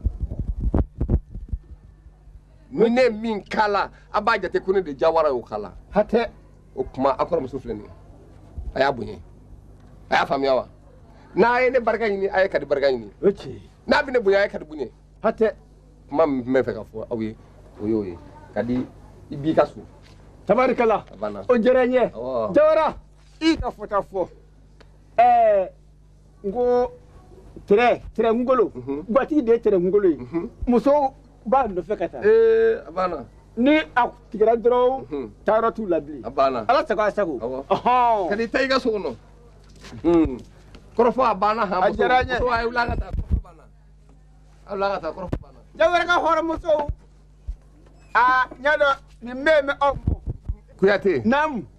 [SPEAKER 6] mine min kala abajate kune de jawara o kala
[SPEAKER 2] hate
[SPEAKER 6] o kuma akrom sufle ni aya bunye aya famiyawa na ye ne barka yini ay kadi barka yini
[SPEAKER 2] oche
[SPEAKER 6] na bi ne bunya ay kadi bunye
[SPEAKER 2] hate
[SPEAKER 6] kuma me fe ka fo awi oyo ye kadi ibi ka su
[SPEAKER 2] tabarakallah
[SPEAKER 6] Abana.
[SPEAKER 2] o jerenye
[SPEAKER 6] Awo.
[SPEAKER 2] jawara i ka fota fo eh ngo tere tere ngolo
[SPEAKER 6] Mhm.
[SPEAKER 2] gwati de tere ngolo yi
[SPEAKER 6] Mhm.
[SPEAKER 2] muso ba no fekata
[SPEAKER 6] eh abana
[SPEAKER 2] ni a tigara dro
[SPEAKER 6] Mhm.
[SPEAKER 2] taro tu labli
[SPEAKER 6] abana
[SPEAKER 2] ala sako sako
[SPEAKER 6] Awo.
[SPEAKER 2] aha
[SPEAKER 6] kadi tay ga so no hmm korofo abana ha
[SPEAKER 2] A jaranye.
[SPEAKER 6] so ay ulaga ta korofo bana ulaga ta korofo bana
[SPEAKER 2] jawara ka horo muso a nyado ni meme o
[SPEAKER 6] kuyate
[SPEAKER 2] nam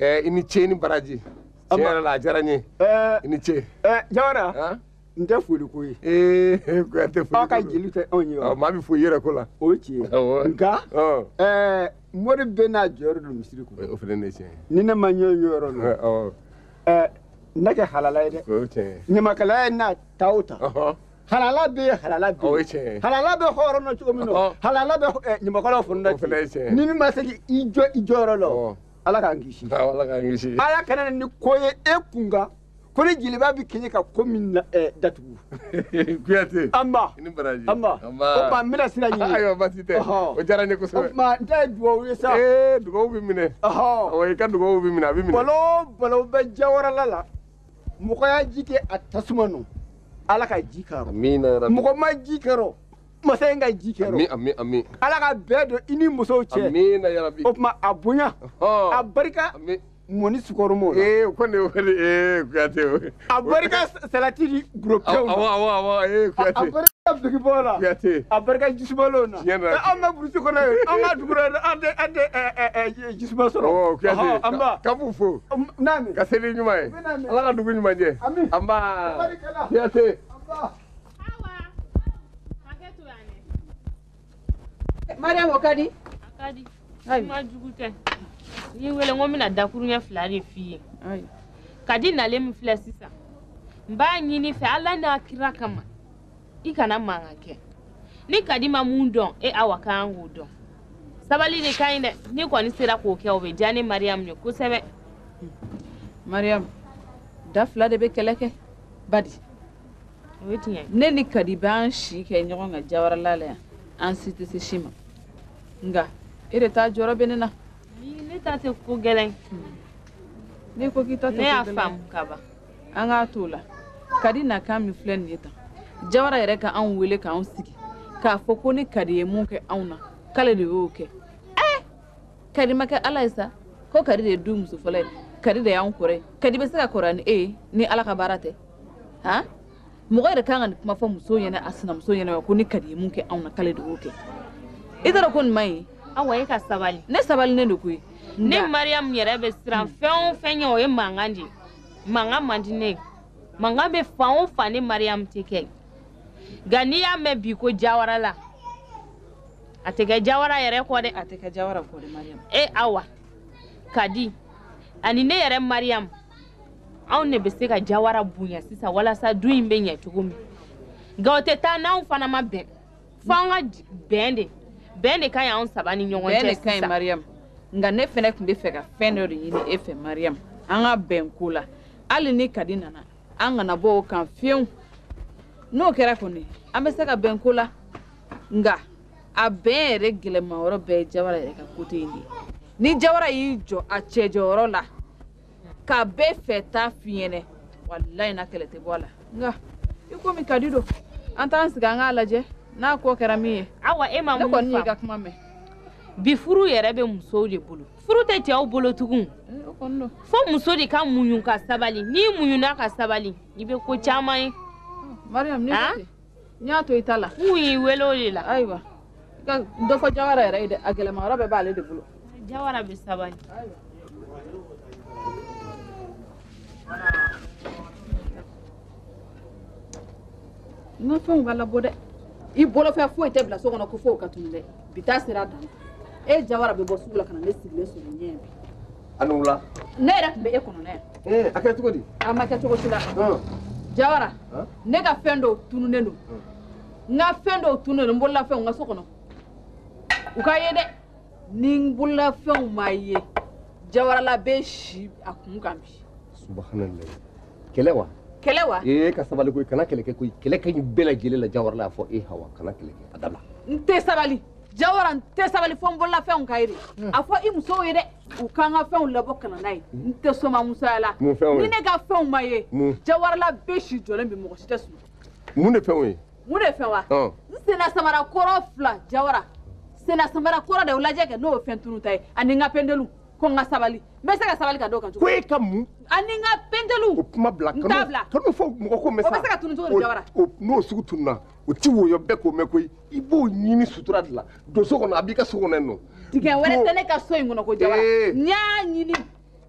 [SPEAKER 6] Eh, ini ce ni baraji. Ce la jaranye.
[SPEAKER 2] Eh,
[SPEAKER 6] ini ce.
[SPEAKER 2] Eh, Jawara. Ha? Nte fuli ko yi.
[SPEAKER 6] Eh, ko ate fuli.
[SPEAKER 2] Aka jili te onyi o.
[SPEAKER 6] Ma bi fo yere ko la.
[SPEAKER 2] O ci. Nka? Eh, mori bena joro do misiri ko.
[SPEAKER 6] O fele ne ce.
[SPEAKER 2] Ni ne ma nyo yoro no.
[SPEAKER 6] Oh.
[SPEAKER 2] Eh, nake halala ide.
[SPEAKER 6] O ce.
[SPEAKER 2] Ni makala na tauta.
[SPEAKER 6] Oh.
[SPEAKER 2] Halala be halala be.
[SPEAKER 6] O ce.
[SPEAKER 2] Halala be horo no chugo mino. Halala be ni makala funda. Ni mi masaki ijo ijoro lo. Ala ka ngishi.
[SPEAKER 6] Ala ka ngishi.
[SPEAKER 2] Ala kana ni koye ekunga. Kone jiliba bi kenye ka komi eh, datugu.
[SPEAKER 6] Kuyate.
[SPEAKER 2] Amba.
[SPEAKER 6] Ini baraji.
[SPEAKER 2] Amba.
[SPEAKER 6] Amba.
[SPEAKER 2] Opa mina sila nyi.
[SPEAKER 6] Ayo basite. O jaranye ko so.
[SPEAKER 2] Opa nta duwa wesa.
[SPEAKER 6] Eh, duwa ubi mine.
[SPEAKER 2] Aha.
[SPEAKER 6] O ka duwa ubi mine abi mine.
[SPEAKER 2] Bolo bolo be jawara lala. Muko ya jike atasumano. Ala ka jikaro.
[SPEAKER 6] Amina rabbi.
[SPEAKER 2] Muko ma jikaro. Masenga jikero.
[SPEAKER 6] Ami ami ami.
[SPEAKER 2] Ala ka bedo ini muso che.
[SPEAKER 6] Amina ya rabbi.
[SPEAKER 2] Opa abunya.
[SPEAKER 6] Oh.
[SPEAKER 2] Abarika.
[SPEAKER 6] Ami.
[SPEAKER 2] Moni sukoro mo.
[SPEAKER 6] Eh, ko ne wori eh kuyate.
[SPEAKER 2] Abarika salatiri groupe.
[SPEAKER 6] Awa awa awa eh kuyate.
[SPEAKER 2] Abarika bigi bola.
[SPEAKER 6] Kuyate.
[SPEAKER 2] Abarika jisbalo na. Amma burusi ko na. Amma dugura ande ande eh eh jisbalo.
[SPEAKER 6] Oh, kuyate.
[SPEAKER 2] Amba.
[SPEAKER 6] Kabufu.
[SPEAKER 2] Nani?
[SPEAKER 6] Ka seli nyuma e. Ala ka dugu nyuma je. Amba. Kuyate.
[SPEAKER 2] Amba.
[SPEAKER 1] Mariam Okadi.
[SPEAKER 3] Akadi. Ai ma jugute. Ni wele ngo mina dakuru nya flare fi. Ai. Kadi na le mi fla sisa. Mba nyini fe ala na akira kama. Ikana mangake. Ni kadi ma mundon e awaka angu don. Sabali ni kaine ni kwa ni sira ko ke obe jani Mariam ne ko sebe.
[SPEAKER 4] Mariam. Da fla de be keleke. Badi.
[SPEAKER 3] Wetinya.
[SPEAKER 4] Ne ni kadi ban shi ke nyogo nga jawara lale. An siti si shima. Nga, ere ta joro benena.
[SPEAKER 3] Ni ta te ko gelen.
[SPEAKER 4] Ni ko kita te
[SPEAKER 3] ne afam kaba.
[SPEAKER 4] Anga tula. Kadi na kan mi flen yeta. Jawara yere ka an wele ka an sigi. Ka foko ni kadi e mun ke auna. Kale de oke. Eh! Kadi make ala isa. Ko kadi de dum su fole. Kadi de yan kore. Kadi be saka korani e ni ala ka barate. Ha? Mo ga kan an kuma fa muso yana asina muso yana ko ni kadi mun ke auna kale de oke. Idara kun mai
[SPEAKER 3] awa ka sabali
[SPEAKER 4] ne sabali ne dokui
[SPEAKER 3] ne Mariam yere be sran fen fen yo e mangandi manga mandine manga be faon fa ne Mariam teke gani ya me bi ko jawara la ateke jawara yere ko de
[SPEAKER 4] ateke jawara ko de Mariam
[SPEAKER 3] e awa kadi ani ne yere Mariam aw ne be se ka jawara bunya sisa wala sa duin be nya tugumi gaote ta na fana ma ben fanga bende bende kan ya on sabani nyongo
[SPEAKER 4] bende kan Mariam nga ne fene kun be fe ka fene ro yini e fe Mariam anga ben kula ali ni kadina na anga na bo kan fiun no kera koni ambe se ka ben kula nga a ben regile ma woro be jawara e ka kote ni ni jawara yi jo a chejoro la ka be fe ta fiene wallahi na kelete bola nga iko mi kadido antan siga nga laje na ko kera mi
[SPEAKER 3] awa e ma mu
[SPEAKER 4] ko ni ga kuma me
[SPEAKER 3] bi furu yere be muso de bolo furu te te o bolo tugun
[SPEAKER 4] o kondo
[SPEAKER 3] fo muso de kan munyun ka sabali ni munyun na ka sabali ibe ko chama yi
[SPEAKER 4] Mariam ni te nya to itala
[SPEAKER 3] muyi welo le la
[SPEAKER 4] aiwa ka do fo jawara yere de agele ma robe ba le de bolo
[SPEAKER 3] jawara be sabali
[SPEAKER 4] aiwa na fɛnw ka labɔ dɛ i bolofɛn foyi tɛ bila so kɔnɔ ko fo ka tunu dɛ bi taa sera dan e jawara bɛ bɔ sugu la ka na ne sigilen sɔrɔ ɲɛ bi
[SPEAKER 6] ani wula
[SPEAKER 4] ne yɛrɛ tun bɛ e kɔnɔ dɛ
[SPEAKER 6] eh a kɛ cogo di
[SPEAKER 4] a ma kɛ cogo si la jawara ne ka fɛn dɔw tununen don n ka fɛn dɔw tununen don n bololafɛnw n ka so kɔnɔ u ka ye dɛ ni n bololafɛnw ma ye jawarala bɛ si a kun kan bi
[SPEAKER 6] subhanallah kɛlɛ wa
[SPEAKER 4] kɛlɛ wa
[SPEAKER 6] eh ka sabali ko kana kɛlɛ kɛ ko kɛlɛ ka ɲi bɛɛ lajɛlen la jawara la fɔ e hawa kana kɛlɛ kɛ a dabila
[SPEAKER 4] n tɛ sabali jawara n tɛ sabali fɔ n bolola fɛnw ka ye de a fɔ i musow ye dɛ u k'an ka fɛnw labɔ ka na n'a ye n tɛ sɔnma musoya la ni ne ka fɛnw ma ye jawarala bɛɛ si jɔlen bi mɔgɔ si tɛ sunɔgɔ
[SPEAKER 6] mun de fɛnw ye
[SPEAKER 4] mun de fɛn wa n senna samara kɔrɔ fila jawara senna samara kɔrɔ de o lajɛ kɛ n'o ye fɛn tunu ta ye ani n ka pendelu ko n ka sabali n bɛ se ka sabali ka dɔw kan cogo
[SPEAKER 6] ko e ka mun
[SPEAKER 4] ani n ka pendelu
[SPEAKER 6] o kuma bila
[SPEAKER 4] n t'a bila
[SPEAKER 6] kanu fɔ mɔgɔ ko mɛ sa
[SPEAKER 4] o bɛ se ka tunu cogo di jawara
[SPEAKER 6] n'o sugu tununa o ti woyɔ bɛɛ k'o mɛn koyi i b'o ɲini sutura de la don so kɔnɔ a b'i ka so kɔnɔ yen nɔ
[SPEAKER 4] tigɛ wɛrɛ tɛ ne ka so in kɔnɔ ko jawara n y'a ɲini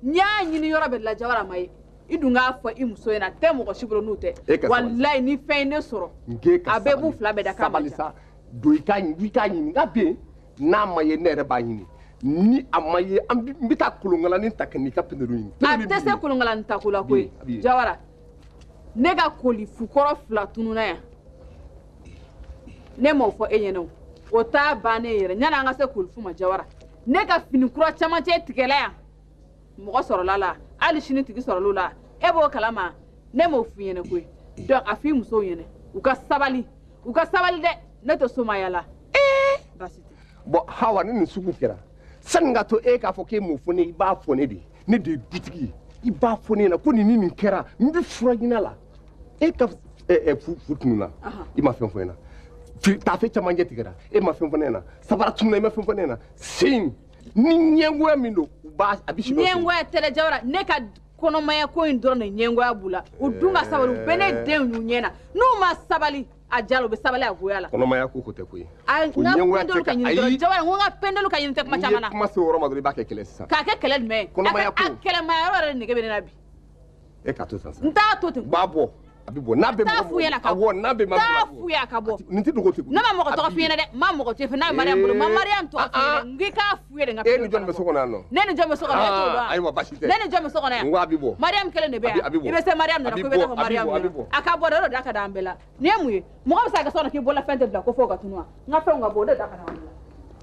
[SPEAKER 4] nya nyini yoro be la Jawara mai idunga fa imuso na temo ko shibro nute wallahi ni fe ne soro abebu fla be da ka
[SPEAKER 6] balisa do ika ni ika ni ngabe na maye ne re ba nyini ni amaye ambita kulungala ni taknika penderu ni
[SPEAKER 4] atese kulungala ni takula ko Jawara nega koli fukoro fla tununa ya ne mo fo enyeno o ta bane yere nyana nga se kul fuma Jawara nega fini kura chama te tikela ya mo soro lala ali shini tigi soro lula ebo kalama ne mo fu yene ko donc afi muso yene uka sabali uka sabali de ne to soma yala eh basiti
[SPEAKER 6] bo hawa ni suku kira sanga to e ka fo ke mo fu ni ba fo ne de ne de dutigi i ba fo ne na ko ni ni kera mbi fura gina la e ka e fu futuna i ma fe fo na ta fe chama nje tigara e ma fe fo ne na sabara tunna ma fe fo ne na sin ni nyengo mi no ba abishi
[SPEAKER 4] nyengo tele Jawara ne ka kono maya ko indoro ne nyengo abula udunga sabali bene den nyena no ma sabali ajalo be sabali agoyala
[SPEAKER 6] kono maya ko ko te ko
[SPEAKER 4] nyengo pendelu ka nyindoro Jawara ngo nga pendelu ka nyinte kuma chamana
[SPEAKER 6] kuma so ro maduri ba ke kele sa
[SPEAKER 4] ka ke kele me
[SPEAKER 6] kono maya ko
[SPEAKER 4] akele maya ro ne ke be na bi
[SPEAKER 6] e ka to sa
[SPEAKER 4] nta to te
[SPEAKER 6] babo abibo na be mo awo na be ma
[SPEAKER 4] ta fu ya ka bo
[SPEAKER 6] nti dugo te
[SPEAKER 4] na ma mo ko to fi ne de ma mo ko te fi na Mariam bulu ma Mariam to fi ngi ka fu ye de nga
[SPEAKER 6] e ni jon be so ko na no
[SPEAKER 4] ne ni jon be so ko na to do
[SPEAKER 6] ay wa bashite
[SPEAKER 4] ne ni jon be so ko na
[SPEAKER 6] ngo abibo
[SPEAKER 4] Mariam kele ne be ya ibe se Mariam na ko be ko Mariam aka bo do da ka da ambela ne mu ye mo ko sa ka so na ki bola fente bla ko fo ka tunwa nga fe nga bo do da ka da ambela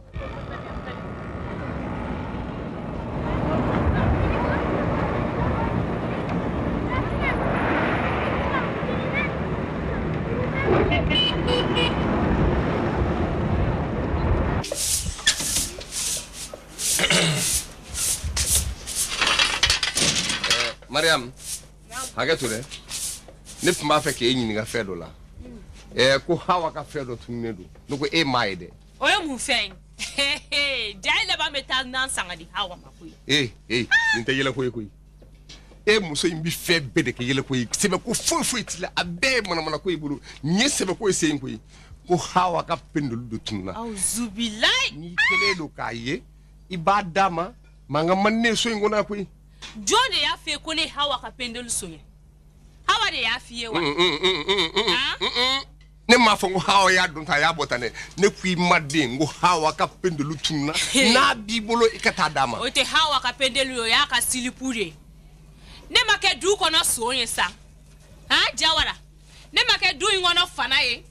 [SPEAKER 6] Mariam hage ture ne pma fe ke enyi nga fe do la eh ko hawa ka fe do tunne do no ko e maide
[SPEAKER 3] oyo mu fen jai le ba metal nan sanga di hawa makui
[SPEAKER 6] eh eh nte yele ko ko e muso imbi fe bede ke yele ko sebe ko fo fo itila abe mona mona ko iburu nye sebe ko ese ko ko hawa ka pendulu do tunna
[SPEAKER 3] au zubilai
[SPEAKER 6] ni kele do kaye ibadama manga manne so ngona ko
[SPEAKER 3] John ya fe ko ne hawa ka pendelu sonye hawa de ya fiye wa
[SPEAKER 6] ne ma fo ngo hawa ya dunta ya botane ne kui madde ngo hawa ka pendelu tunna na bibolo ikata dama
[SPEAKER 3] o te hawa ka pendelu yo ya ka silipure ne ma ke du ko no sonye sa ha Jawara ne ma ke du ngono fana ye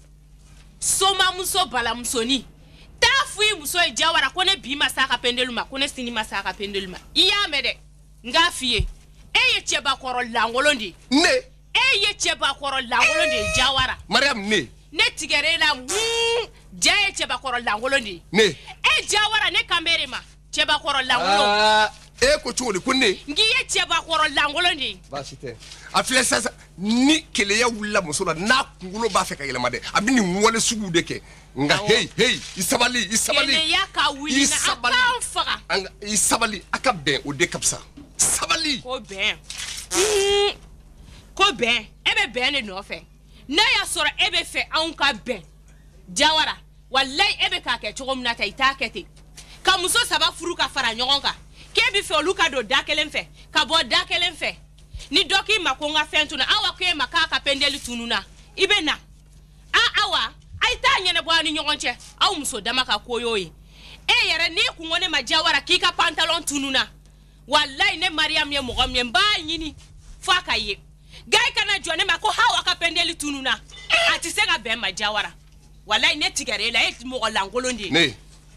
[SPEAKER 3] soma muso bala musoni ta fui muso e Jawara ko ne bi masaka pendelu ma ko ne sini masaka pendelu ma iya mede nga fiye eye cheba koro langolondi
[SPEAKER 6] ne
[SPEAKER 3] eye cheba koro langolondi Jawara
[SPEAKER 6] Mariam ne
[SPEAKER 3] ne tigere la mm, jaye cheba koro langolondi
[SPEAKER 6] ne
[SPEAKER 3] e Jawara ne kamerema cheba koro langolo
[SPEAKER 6] ah e ko chuli kunne
[SPEAKER 3] ngiye cheba koro langolondi
[SPEAKER 6] basite afile sasa ni kele ya wula musula na kungulo ba feka yele made abini wole sugu deke nga hey hey isabali isabali
[SPEAKER 3] kele ya ka wili na akamfaka
[SPEAKER 6] anga isabali akabe o de kapsa sabali
[SPEAKER 3] ko ben mm, ko ben ebe ben ne no fe na ya soro ebe fe an ka ben Jawara wallahi ebe ka ke chogom na tay takete ka muso saba furu ka fara nyogon ka ke bi fe oluka do dakelen fe ka bo dakelen fe ni doki makonga fentuna awa ke makaka pendeli tununa ibe na a awa ai ta nyene bo ani nyogonche aw muso dama ka koyoyi e yere ni ku ngone ma Jawara kika pantalon tununa wallahi ne Mariam ye mogom ye ba nyini faka ye gai kana jone ma ko hawa ka pendeli tununa ati senga be ma Jawara wallahi ne tigare la e mo langolo ndi
[SPEAKER 6] ne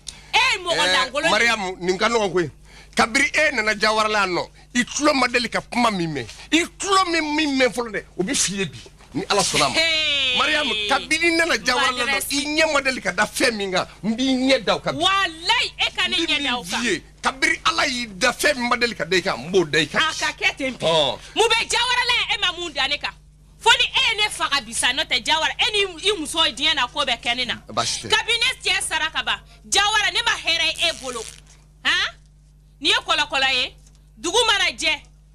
[SPEAKER 3] e mo langolo
[SPEAKER 6] Mariam ninkano ko kabiri e na Jawara la no itulo madeli ka puma mime itulo me mime folde obi fie bi ni ala sonama Mariam kabiri na Jawara la no inye modeli ka da feminga mbi nye daw ka
[SPEAKER 3] wallahi e kan nye daw ka
[SPEAKER 6] kabiri ala yi da fem modeli ka de ka mbo de ka
[SPEAKER 3] aka kete mpi mu be Jawara la e ma munda ne ka foni e ne faga bisa no te Jawara eni imuso diya na ko be kenina cabinet tie saraka ba Jawara ne ma here e bolo ha ni e kola kola ye dugu mara je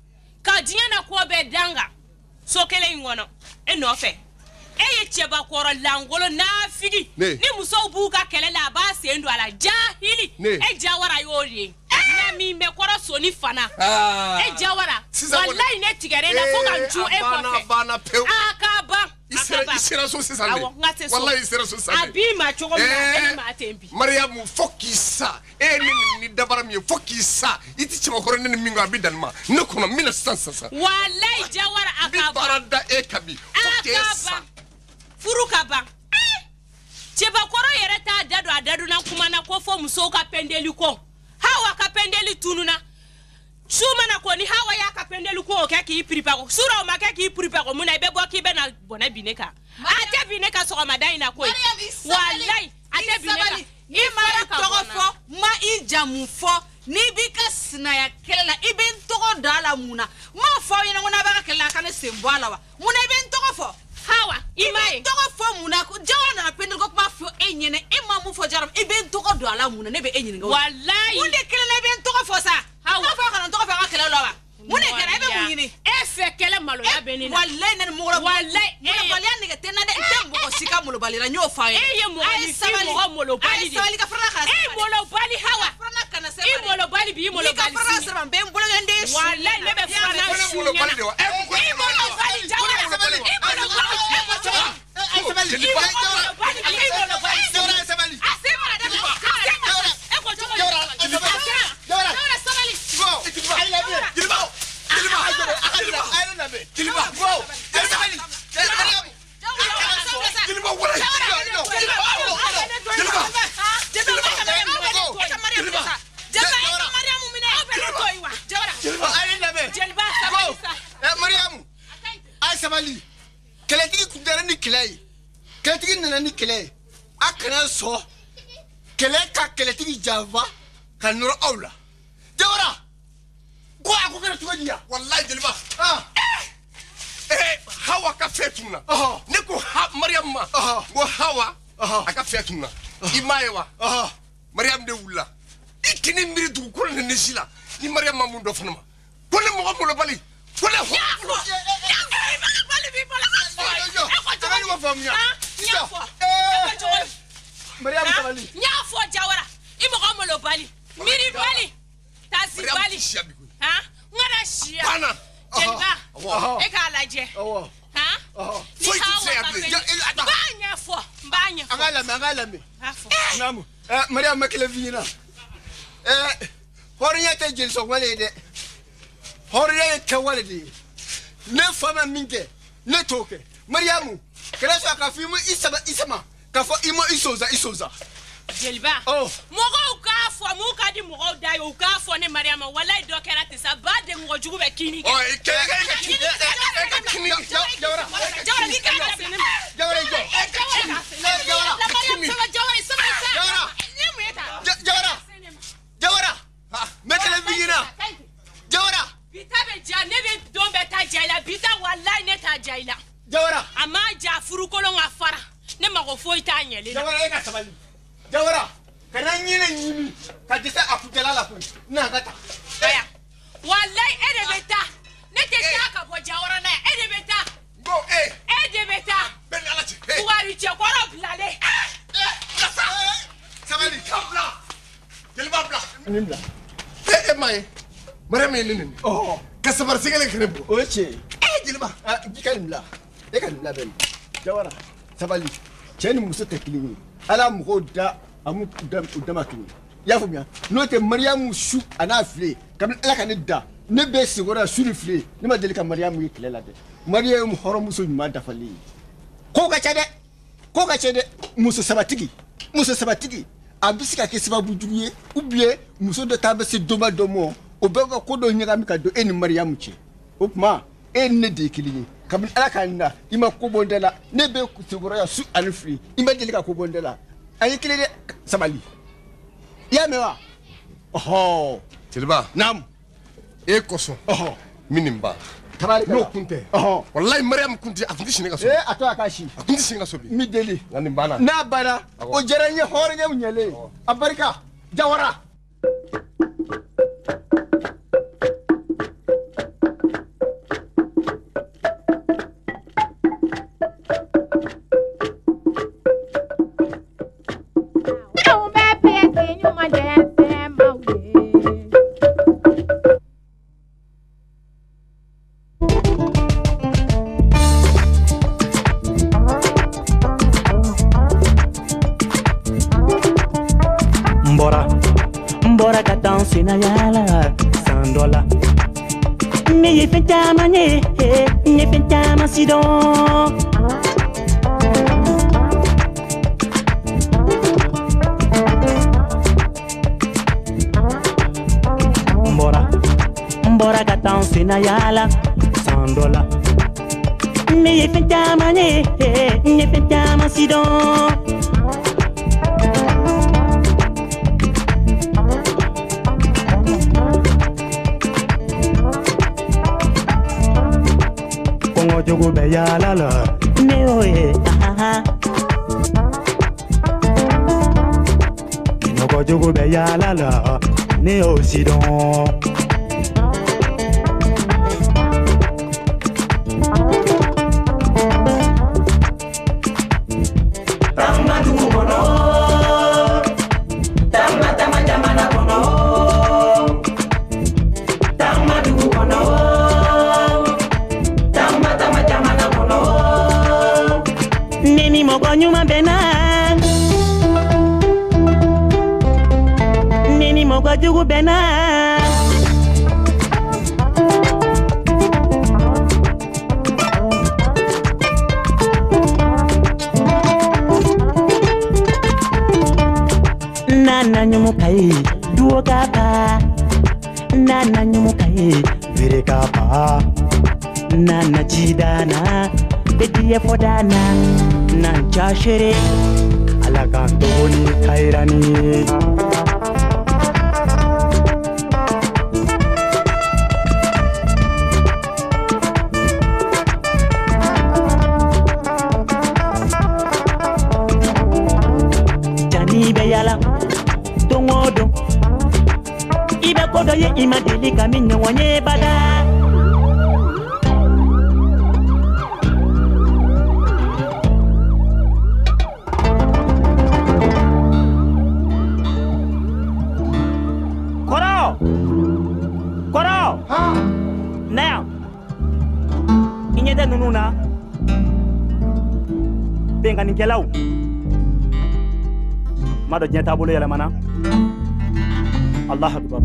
[SPEAKER 3] ka diya na ko be danga so kele ngono e no fe e ye cheba koro langolo na figi ni muso buka kele la ba se ndo ala jahili e Jawara yori na mi me koro soni fana e jawara wallahi ne tigare na fo kan ju e ko
[SPEAKER 6] bana peu
[SPEAKER 3] akaba
[SPEAKER 6] isera isera so sisande wallahi isera so sisande
[SPEAKER 3] abi ma chogo na ma tembi
[SPEAKER 6] Mariam fokisa e ni ni dabara mi fokisa iti chima koro ni mingo abidan ma ne kono mina sansa
[SPEAKER 3] wallahi jawara akaba
[SPEAKER 6] barada e kabi fokisa
[SPEAKER 3] furuka ba Cheba koro yere ta dadu adadu na kuma na kofo muso ka pendeli ko hawa ka pendeli tununa suma na ko ni hawa ya ka pendeli ko ke ki pripa ko sura o ma ke ki pripa ko muna be bo ki be na bona bineka ate bineka so ma dai na ko wallahi ate bineka
[SPEAKER 5] imara togo fo ma injamu fo ni bika sina ya kela ibin togo dala muna ma fo yina ngona ba ka kela kana sembo alawa muna ibin togo fo
[SPEAKER 3] hawa imaye
[SPEAKER 5] togo fo muna ko jawara na pendel ko ma fo enyene imamu fo jaram ibin togo dala muna ne be enyene ngo
[SPEAKER 3] wallahi
[SPEAKER 5] munde kele ne ben togo fo sa hawa fo kana togo fo ka kele lawa munde kele be munyini
[SPEAKER 3] e fe kele malo ya benina
[SPEAKER 5] wallahi nan mo
[SPEAKER 3] wallahi
[SPEAKER 5] e bali an ne tena de tembo ko sika mo bali la nyo fa
[SPEAKER 3] e ye mo ali fi mo mo bali
[SPEAKER 5] di sali ka frana kana
[SPEAKER 3] e mo lo bali hawa
[SPEAKER 5] frana kana se
[SPEAKER 3] e mo lo bali bi mo lo bali
[SPEAKER 5] ka frana se ban ben bolo ngende
[SPEAKER 3] wallahi ne be frana
[SPEAKER 6] mo lo bali de wa e
[SPEAKER 3] mo lo bali jawara e mo lo bali
[SPEAKER 2] Sabali keleti kudara ni kelai keleti nana ni kelai akana so kele ka keleti java kanuro aula jawara ko ako kana tuwajiya
[SPEAKER 6] wallahi jilba ah eh hawa ka fetuna ne ko Mariam ma ko hawa aka fetuna imayewa Mariam de wula ikini mbiri du ko ne nisila ni Mariam ma mun do fanama ko ne mo ko lo bali ko ne ho
[SPEAKER 2] Mariam Sabali
[SPEAKER 3] nyafo jawara imo ko molo bali miri bali tasi bali ha ngara shia
[SPEAKER 6] bana
[SPEAKER 3] jelba e ka laje ha
[SPEAKER 6] so it say abli
[SPEAKER 3] banya fo banya fo
[SPEAKER 2] angala me angala me namu eh Mariam makele vina eh horiya te jil so wale de horiya te wale de ne fama minke ne toke Mariamu kala so ka fimu isaba isama ka fo imo isoza isoza
[SPEAKER 3] jelba
[SPEAKER 2] oh
[SPEAKER 3] mogo ka fo mu ka di mogo dai o ka fo ne Mariam wallahi do kera te sa ba de ngo jugu be kini
[SPEAKER 6] oh e ke ke kini kini
[SPEAKER 2] jawara
[SPEAKER 3] jawara ni ka sene
[SPEAKER 2] jawara jo
[SPEAKER 3] jawara la Mariam sama jawara sama sa
[SPEAKER 2] jawara
[SPEAKER 3] ni mueta
[SPEAKER 2] jawara jawara mekele bigina jawara
[SPEAKER 3] bitabe ja ne be don be ta jaila bita wallahi ne ta jaila
[SPEAKER 2] jawara
[SPEAKER 3] ama ja furu kolo ngafara ne mago foi ta nyele
[SPEAKER 2] jawara e ka sabali jawara kana nyine nyimi ka disa akutela la fu na gata
[SPEAKER 3] aya wallahi ede beta ne te ta ka bo jawara na ede beta
[SPEAKER 6] go eh
[SPEAKER 3] ede beta
[SPEAKER 6] ben ala ti
[SPEAKER 3] wari che koro blale
[SPEAKER 2] sabali
[SPEAKER 6] kabla jelba bla
[SPEAKER 2] nimla
[SPEAKER 6] eh eh mai Mariam ni ni
[SPEAKER 2] oh
[SPEAKER 6] ka sabar sigale kene bo
[SPEAKER 2] oche
[SPEAKER 6] eh jelba
[SPEAKER 2] ah jikalimla e kalimla ben jawara sabali cheni muso teklini ala mugo da amu dam dama kini ya fumya no te Mariam shu ana fle kam ala kan da ne be sigora shu ni fle ni ma delika Mariam yi klela de Mariam horo muso ma da fali ko ga chede ko ga chede muso sabatigi muso sabatigi abisika ke sababu juye ubie muso de tabe se doma domo obega ko do nyaga mi ka do eni Mariam che opma en ne de kilini kam ala kan da ima ko bondela ne be sigora ya su ani fle ima delika ko bondela ayi kile de sabali ya mewa oho
[SPEAKER 6] jelba
[SPEAKER 2] nam
[SPEAKER 6] e koso
[SPEAKER 2] oho
[SPEAKER 6] minimba
[SPEAKER 2] tabarika
[SPEAKER 6] no kunte
[SPEAKER 2] oho
[SPEAKER 6] wallahi Mariam kunti akunti shinga so
[SPEAKER 2] eh ato akashi
[SPEAKER 6] akunti shinga so bi
[SPEAKER 2] mi deli
[SPEAKER 6] ngani bana
[SPEAKER 2] na bana o jeranye hornya munyele abarika jawara
[SPEAKER 8] danse na yala sandola me ye fenta manye ye fenta masidon mbora mbora ka danse na yala sandola me ye fenta manye ye fenta masidon jogo be ya la la ne oye aha no go jogo be ya la la ne o sidon tamba du bono tamba tamba jamana bono tamba du bono neni mogo nyuma bena neni mogo jugu bena nana nyumu kai duo kapa nana nyumu kai vire kapa nana chidana bediye fodana nan chashere alakan toni khairani jani be yala tongodo ibe kodo ye imadeli kaminyo wonye bada nununa benga nikelaw mado jeta bolo yala mana Allah akbar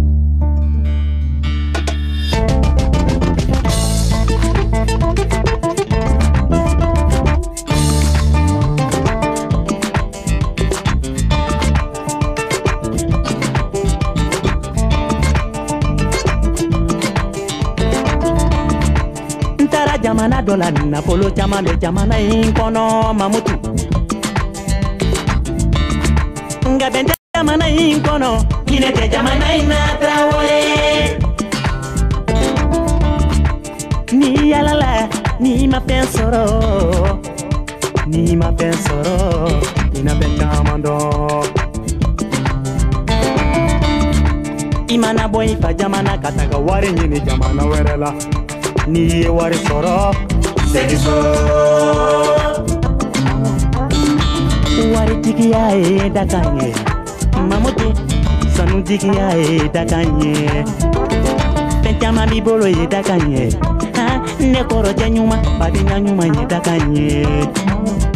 [SPEAKER 8] jamana dola na polo chama be jamana inkono mamutu nga bende jamana inkono kinete jamana ina traore ni yalala ni ma pensoro ni ma pensoro ina be jamando imana boy fa jamana kataga ware ni jamana werela ni wari soro segiso wari tigiya e dakanye mamuti sanu tigiya e dakanye pentama mi bolo e dakanye ha ne koro janyuma badinya nyuma e dakanye